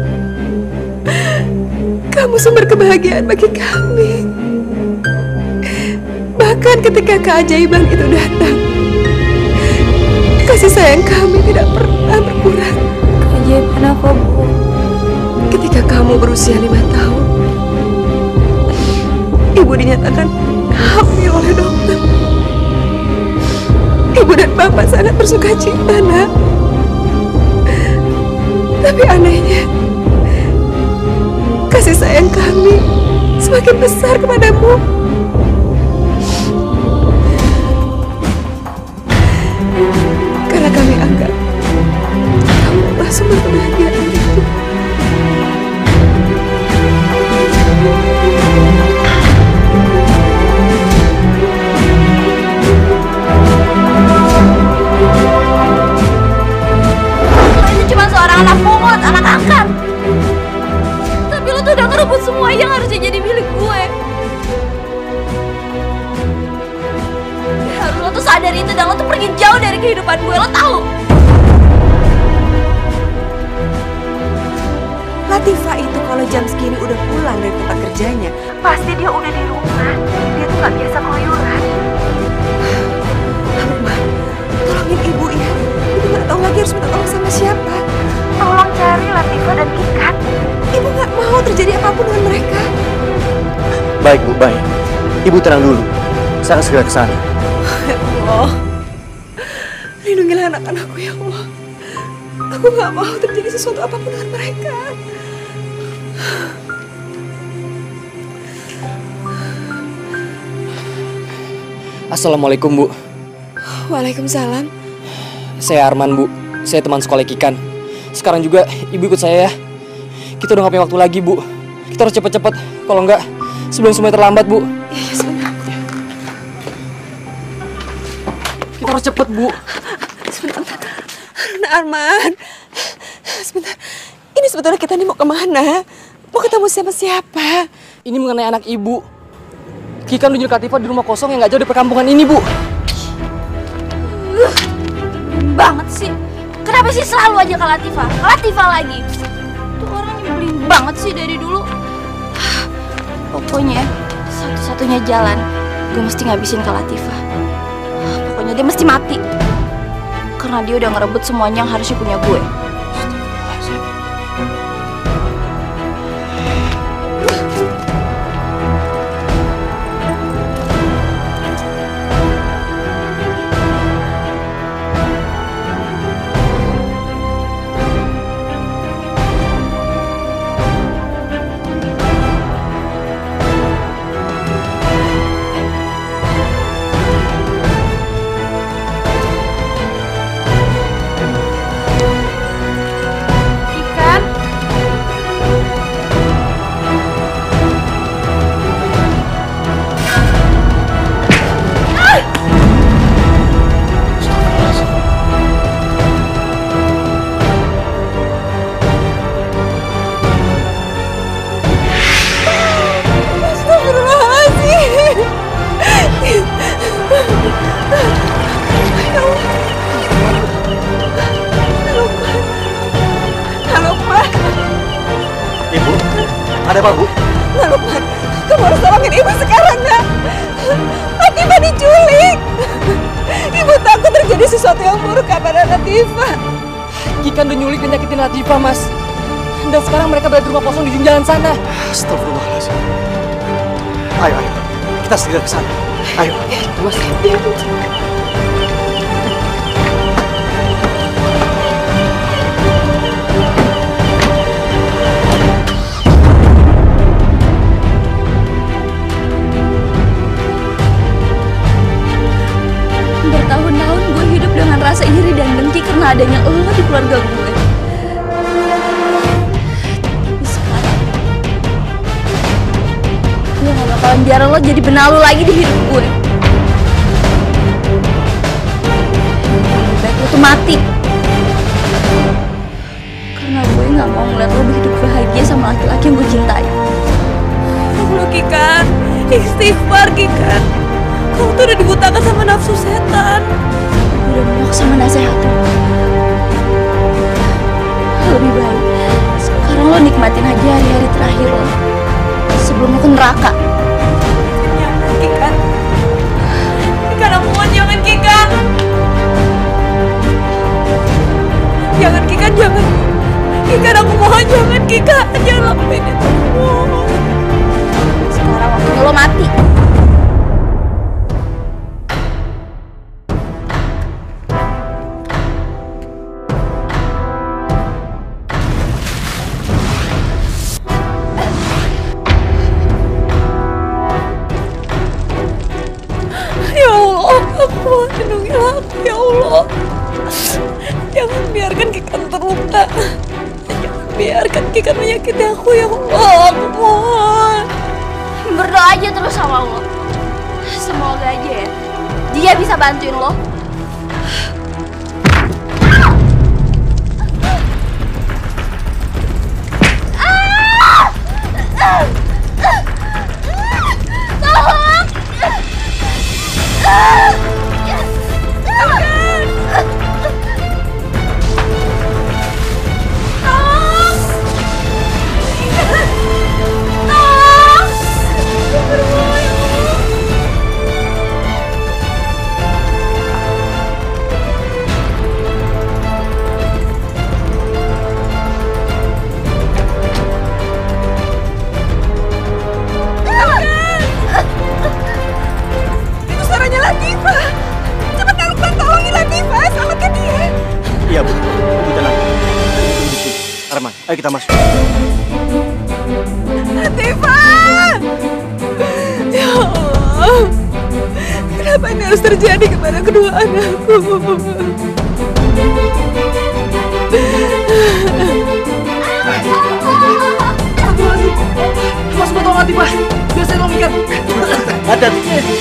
kamu sumber kebahagiaan bagi kami. Bahkan ketika keajaiban itu datang, kasih sayang kami tidak pernah berkurang. Keajaiban apa, Bu? Ketika kamu berusia 5 tahun, ibu dinyatakan hamil oleh dokter. Ibu dan bapak sangat bersuka cita, Nak. Tapi anehnya, kasih sayang kami semakin besar kepadamu. Karena kami anggap kamulah sumber kebahagiaan itu. Lo itu cuma seorang anak pungut, anak angkat. Tapi lo tuh udah ngerebut semua yang harusnya jadi milik gue. Harus lo tuh sadar itu dan lo tuh pergi jauh dari kehidupan gue, lo tahu? Latifah itu kalau jam segini udah pulang dari tempat kerjanya, pasti dia udah di rumah. Dia tuh gak biasa keluyuran. Lukman, tolongin ibu ya. Ibu gak tahu lagi harus minta tolong sama siapa. Tolong cari Latifah dan Kikan. Ibu gak mau terjadi apapun dengan mereka. Baik, Bu, baik. Ibu tenang dulu. Saya akan segera ke sana. Ya Allah, lindungilah anak-anakku ya Allah. Aku nggak mau terjadi sesuatu apapun dengan mereka. Assalamualaikum, Bu. Waalaikumsalam. Saya Arman, Bu. Saya teman sekolah Kikan. Sekarang juga Ibu ikut saya ya. Kita udah gak punya waktu lagi, Bu. Kita harus cepet-cepet. Kalau enggak, sebelum semuanya terlambat, Bu. Iya, sebentar. Kita harus cepet, Bu. Sebentar. Arman. Sebentar. Ini sebetulnya kita nih mau kemana? Mau ketemu siapa-siapa? Ini mengenai anak Ibu. Kikan udah nyulik Latifah di rumah kosong yang gak jauh dari perkampungan ini, Bu. Banget sih. Kenapa sih selalu aja ke Latifah? Ke Latifah lagi. Tuh orang nyebelin banget sih dari dulu. Pokoknya satu-satunya jalan gue mesti ngabisin ke Latifah. Pokoknya dia mesti mati. Karena dia udah ngerebut semuanya yang harusnya punya gue. Ada apa, Bu? Nah, Lukman, kamu harus tolongin ibu sekarang, nak. Latifah diculik. Ibu takut terjadi sesuatu yang buruk kepada Latifah. Kikan udah nyulik dan nyakitin Latifah, Mas. Dan sekarang mereka berada di rumah kosong di ujung jalan sana. Astagfirullahaladzim. Ayo, kita segera ke sana. Ayo, Mas. Bertahun-tahun gue hidup dengan rasa iri dan dengki karena adanya lo di keluarga gue. Tapi sekarang gue gak bakalan biarin lo jadi benalu lagi di hidup gue. Lebih baik lo tuh mati. Karena gue gak mau ngeliat lo hidup bahagia sama laki-laki yang gue cintai. Allah, Kikan. Istighfar, Kikan. Kamu tuh udah dibutakan sama nafsu setan. Udah menolak sama nasihat lo. Lebih baik sekarang lo nikmatin aja hari-hari terakhir lo sebelum lo ke neraka. Jangan, Kikan. Kikan, aku mohon jangan, Kikan. Jangan, Kikan, jangan. Kikan, aku mohon jangan, Kikan. Jangan lakuin itu. Sekarang waktunya lo mati. Ya Allah, aku mohon lindungilah aku, ya Allah. Jangan biarkan Kikan terluka. Jangan biarkan Kikan menyakiti aku, ya Allah. Aku mohon. Berdoa aja terus sama Allah. Semoga aja ya dia bisa bantuin lo. Ayo kita masuk. Latifah! Ya Allah, kenapa ini harus terjadi kepada kedua anakku? Mas, potong Latifah. Biar saya nolongin. Hati-hati.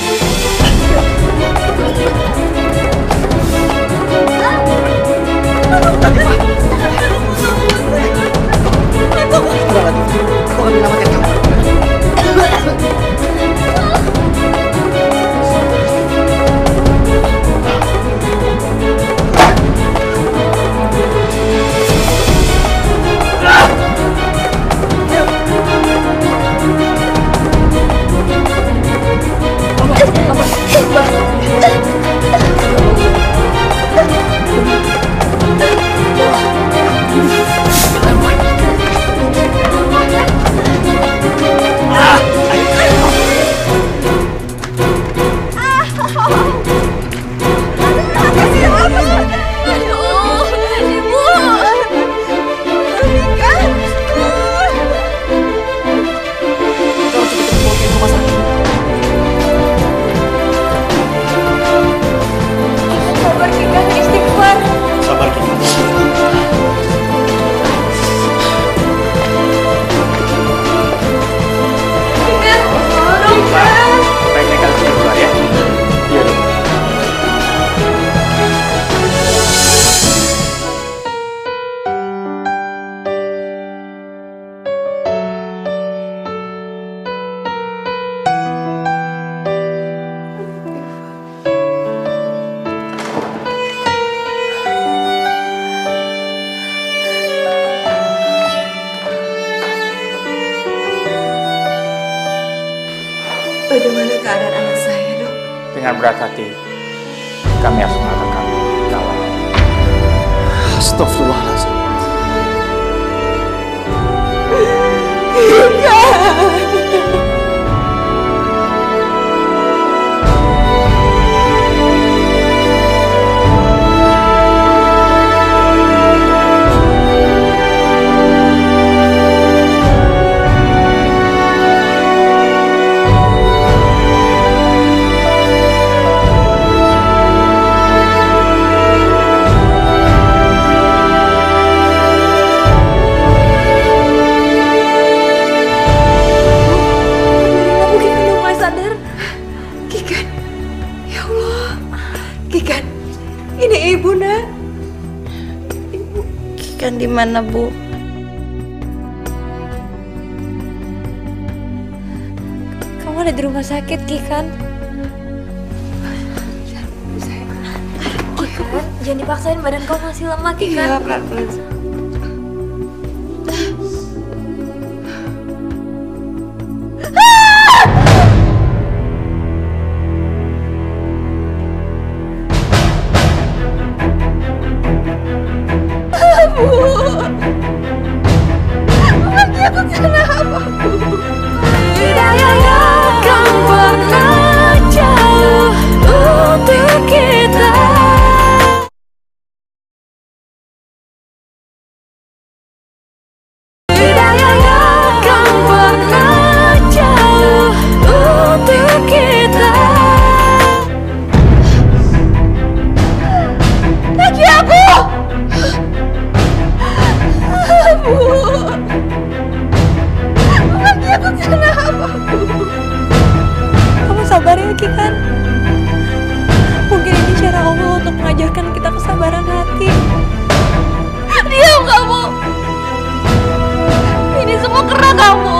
Bagaimana keadaan anak saya, Dok? Dengan berat hati, kami harus mengatakan kalau Astagfirullahaladzim. Kikan di mana, Bu? Kamu ada di rumah sakit, Kikan. Kikan, jangan dipaksain, badan kamu masih lemah, Kikan. Iya, pelan-pelan. Kamu sabar ya, Kikan. Mungkin ini cara Allah untuk mengajarkan kita kesabaran hati. Diam kamu. Ini semua karena kamu.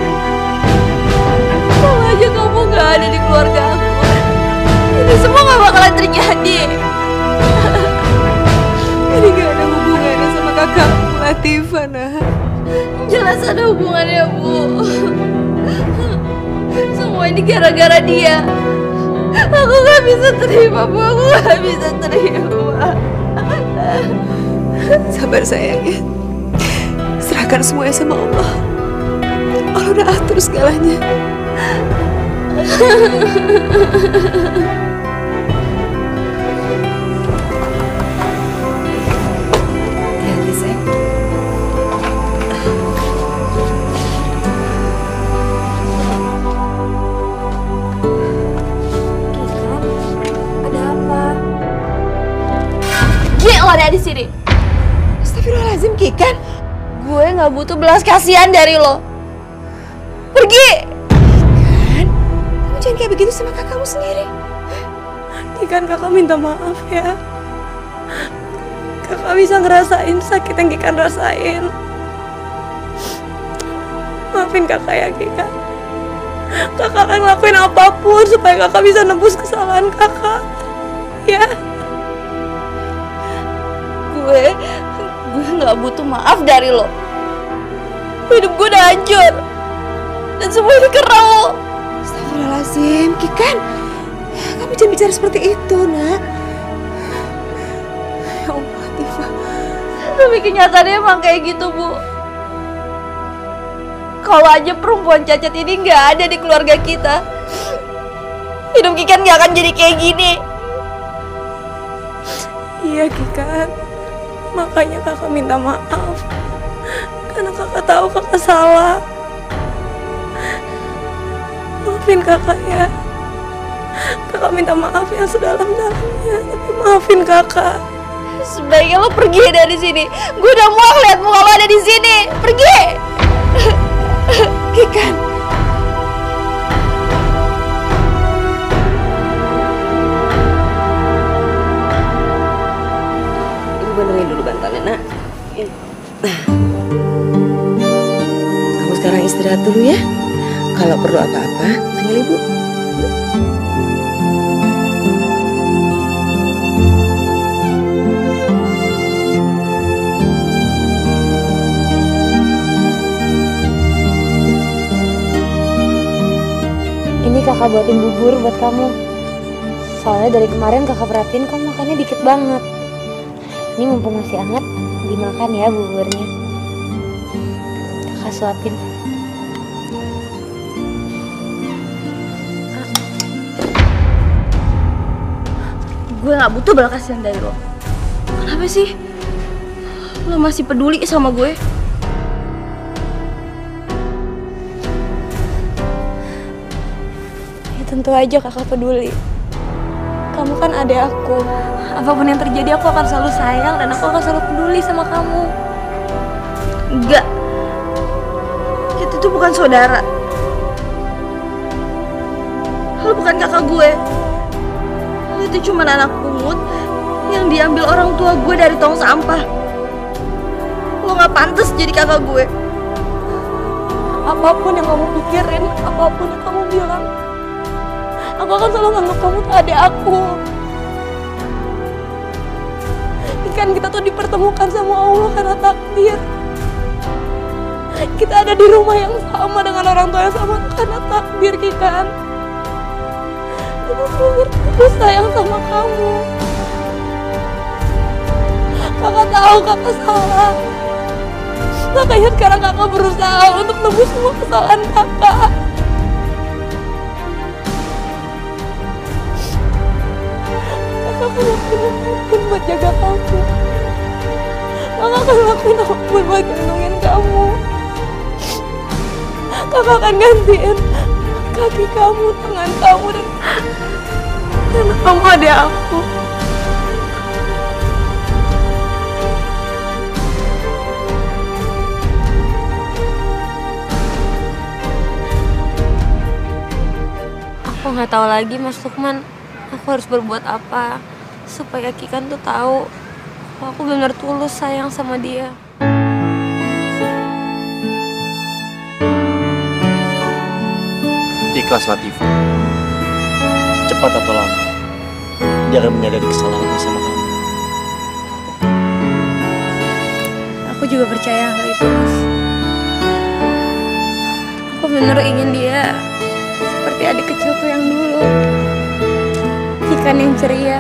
Kalau aja kamu gak ada di keluarga aku, ini semua gak bakalan terjadi. Ini gak ada hubungannya sama kakakmu, Latifah, nah. Jelas ada hubungannya, Bu. Semua ini gara-gara dia. Aku gak bisa terima, Bu. Aku gak bisa terima. Sabar sayang ya. Serahkan semuanya sama Allah. Allah udah atur segalanya. Hati-hati sayang. lo ada di sini. Astagfirullahaladzim, Kikan. Gue nggak butuh belas kasihan dari lo. Pergi. Kikan, kamu jangan kayak begitu sama kakakmu sendiri. Kikan, kakak minta maaf ya. Kakak bisa ngerasain sakit yang Kikan rasain. Maafin kakak ya, Kikan. Kakak akan ngelakuin apapun supaya kakak bisa nebus kesalahan kakak. Ya. Gue nggak butuh maaf dari lo. Hidup gue udah hancur dan semua ini karena lo. Astagfirullahaladzim, Kikan. Kamu jangan bicara seperti itu, nak. Ya Allah, Tifa. Tapi kenyataannya emang kayak gitu, Bu. Kalau aja perempuan cacat ini nggak ada di keluarga kita, hidup Kikan nggak akan jadi kayak gini. Iya, Kikan. Makanya kakak minta maaf. Karena kakak tahu kakak salah. Maafin kakak ya. Kakak minta maaf yang sedalam-dalamnya. Tapi maafin kakak. Sebaiknya lo pergi dari sini. Gue udah muak lihat muka lo ada di sini. Pergi. Kikan. Ibu benerin dulu bantalnya, nak. Kamu sekarang istirahat dulu ya. Kalau perlu apa-apa, panggil ibu. Ini kakak buatin bubur buat kamu. Soalnya dari kemarin kakak perhatiin kamu makannya dikit banget. Ini mumpung masih hangat, dimakan ya buburnya. Kakak suapin. Gue gak butuh belas kasihan dari lo. Kenapa sih lo masih peduli sama gue? Ya tentu aja kakak peduli. Kamu kan adik aku. Apapun yang terjadi aku akan selalu sayang dan aku akan selalu peduli sama kamu. Enggak. Itu tuh bukan saudara. Lo bukan kakak gue. Lo itu cuma anak pungut yang diambil orang tua gue dari tong sampah. Lo gak pantas jadi kakak gue. Apapun yang kamu pikirin, apapun yang kamu bilang, aku akan selalu nganggap kamu tuh adik aku. Kan kita tuh dipertemukan sama Allah karena takdir. Kita ada di rumah yang sama dengan orang tua yang sama karena takdir, Kikan. Aku sayang sama kamu. Kakak tahu kakak salah. Makanya sekarang kakak berusaha untuk nebus semua kesalahan kakak. Kakak akan lakuin apapun buat jaga kamu. Kakak akan lakuin apapun buat lindungin kamu. Kakak akan gantiin kaki kamu, tangan kamu, dan kamu adik aku. Aku nggak tahu lagi, Mas Lukman. Aku harus berbuat apa supaya Kikan tuh tahu kalau aku benar tulus sayang sama dia. Ikhlas Latifah. Cepat atau lambat, dia akan menyadari kesalahannya sama kamu. Aku juga percaya hal itu, Mas. Aku bener ingin dia seperti adik kecilku yang dulu. Kikan yang ceria.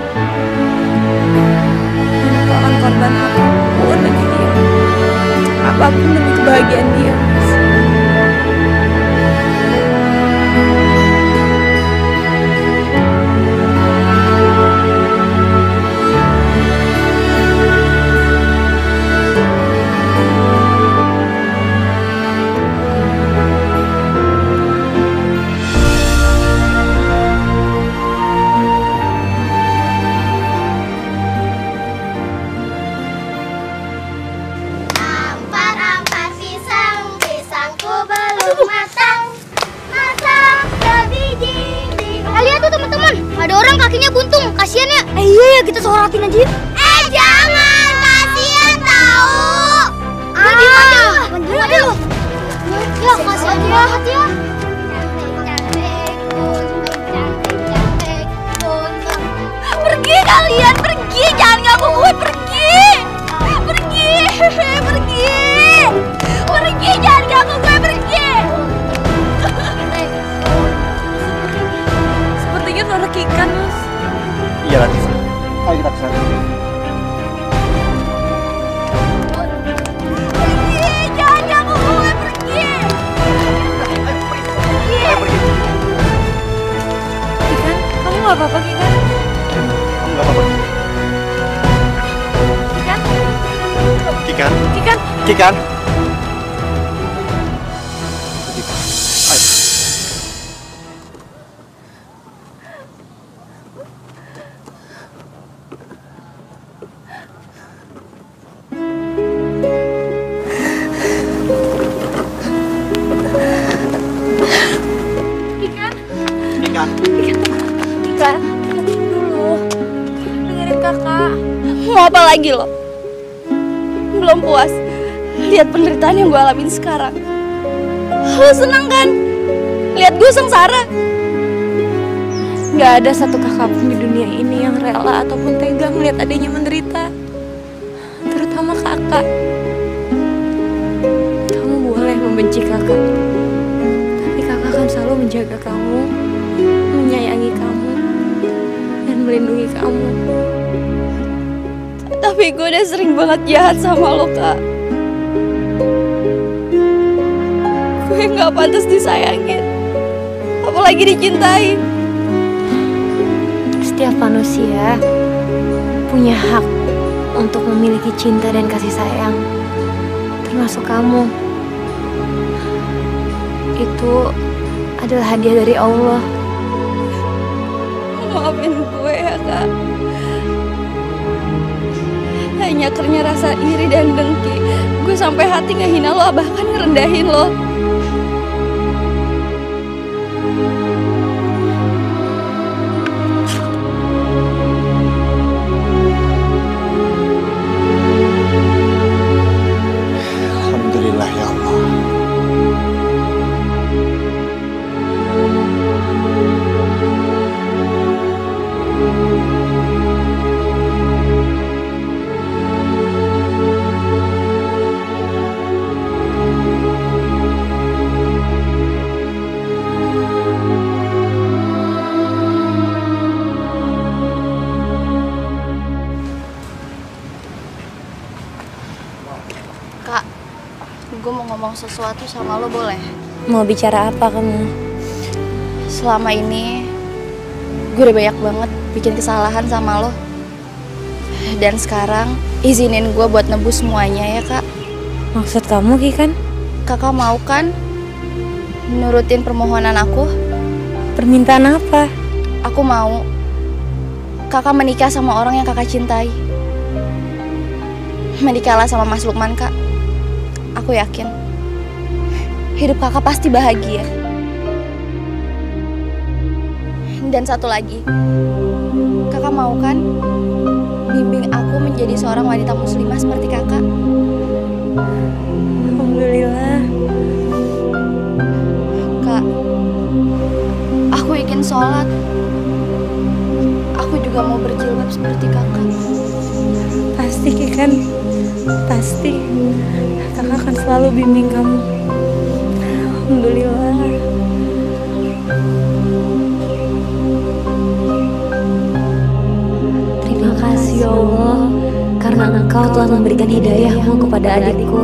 Dan aku akan korban apapun demi dia. Apapun demi kebahagiaan dia, Mas. kita shoratin aja yuk. Jangan, kasihan tahu. Bener aja lo. Ya, kasihan banget ya. Pergi kalian, pergi, jangan ganggu gue, pergi, jangan ganggu gue, pergi. Sepertinya suara Kikan, Mas. Iya, Latifah. Ayo kita ke sana. Jangan ganggu gue, pergi. Kikan, kamu gak apa-apa, Kikan? Kamu gak apa-apa. Kikan? Kikan? Kikan? Kikan? Kikan, dulu dengerin kakak. Mau apa lagi lo? Belum puas lihat penderitaan yang gue alamin sekarang. Lo senang kan lihat gue sengsara? Gak ada satu kakak pun di dunia ini yang rela ataupun tega melihat adiknya menderita. Terutama kakak. Kamu boleh membenci kakak, tapi kakak akan selalu menjaga kamu, menyayangi kamu, dan melindungi kamu. Tapi gue udah sering banget jahat sama lo, Kak. Gue gak pantas disayangin, apalagi dicintai. Setiap manusia punya hak untuk memiliki cinta dan kasih sayang, termasuk kamu. Itu adalah hadiah dari Allah. Maafin gue ya, Kak. Hanya karena rasa iri dan dengki, gue sampai hati ngehina lo, bahkan ngerendahin lo. Alhamdulillah ya Allah. Kak, gue mau ngomong sesuatu sama lo, boleh? Mau bicara apa kamu? Selama ini gue udah banyak banget bikin kesalahan sama lo. Dan sekarang izinin gue buat nebus semuanya ya, Kak. Maksud kamu, Kikan? Kakak mau kan nurutin permohonan aku? Permintaan apa? Aku mau kakak menikah sama orang yang kakak cintai. Menikahlah sama Mas Lukman, Kak. Aku yakin hidup kakak pasti bahagia. Dan satu lagi, kakak mau kan bimbing aku menjadi seorang wanita muslimah seperti kakak? Alhamdulillah. Kak, aku ingin sholat. Aku juga mau berjilbab seperti kakak. Pasti, Kikan. Pasti. Kakak akan selalu bimbing kamu. Alhamdulillah. Terima kasih ya Allah, karena Engkau telah memberikan hidayah-Mu kepada adikku.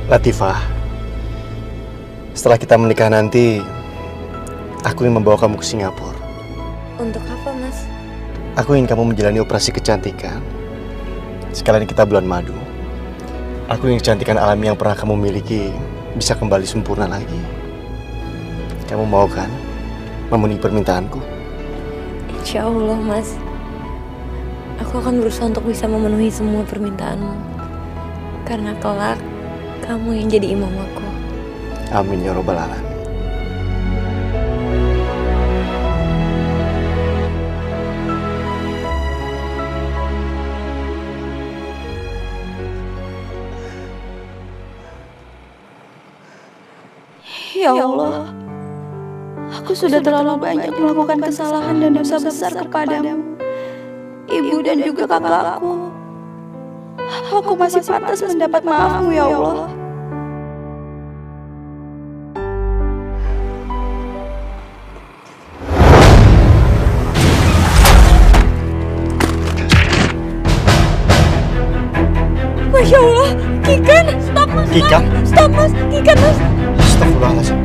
Latifah, setelah kita menikah nanti, aku ingin membawa kamu ke Singapura. Untuk apa, Mas? Aku ingin kamu menjalani operasi kecantikan. Sekalian kita bulan madu. Aku ingin kecantikan alami yang pernah kamu miliki bisa kembali sempurna lagi. Kamu mau kan memenuhi permintaanku? Insya Allah, Mas. Aku akan berusaha untuk bisa memenuhi semua permintaanmu. Karena kelak, kamu yang jadi imam aku. Amin ya robbal alamin. Ya Allah, aku sudah terlalu banyak melakukan kesalahan dan dosa besar kepadamu, ibu dan juga kakakku. Aku masih pantas mendapat maaf-Mu ya Allah. Masya Allah, Kikan! Stop, Mas! Kikan? Stop, Mas! Kikan, Mas! Astagfirullahaladzim.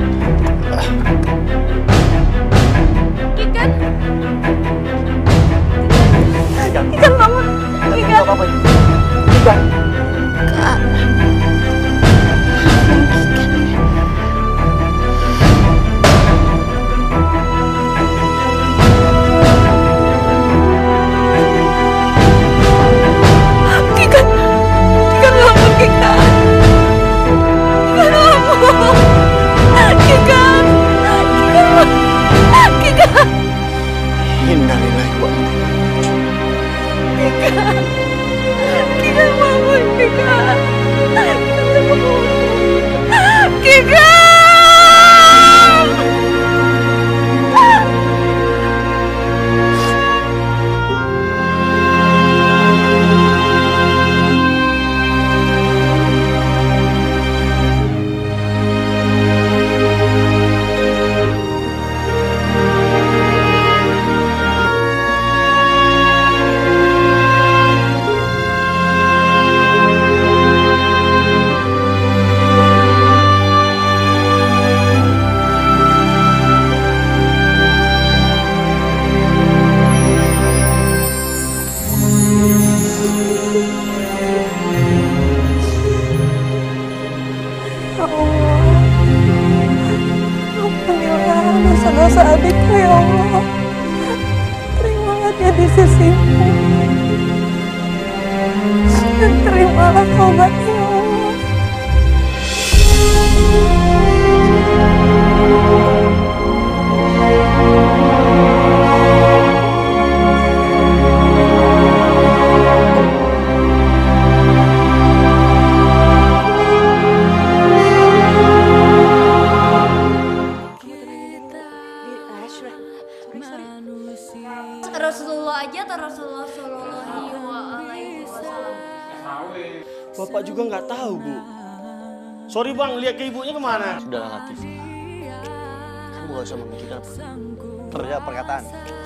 Kikan! Kikan! Kikan, bangun! Kikan! Kikan! Kak. Innalillahi wa inna ilaihi raji'un. Kikan bangun, Kikan! Kikan! Dosa adikku ya Allah, terimalah dia di sisimu dan terimalah taubatnya ya Allah. Rasulullah aja atau Rasulullah Shallallahu Alaihi Wasallam? Bapak juga nggak tahu, Bu. Sorry Bang, lihat ke ibunya kemana? Sudahlah Latifah, kamu gak usah memikirkan perkataan.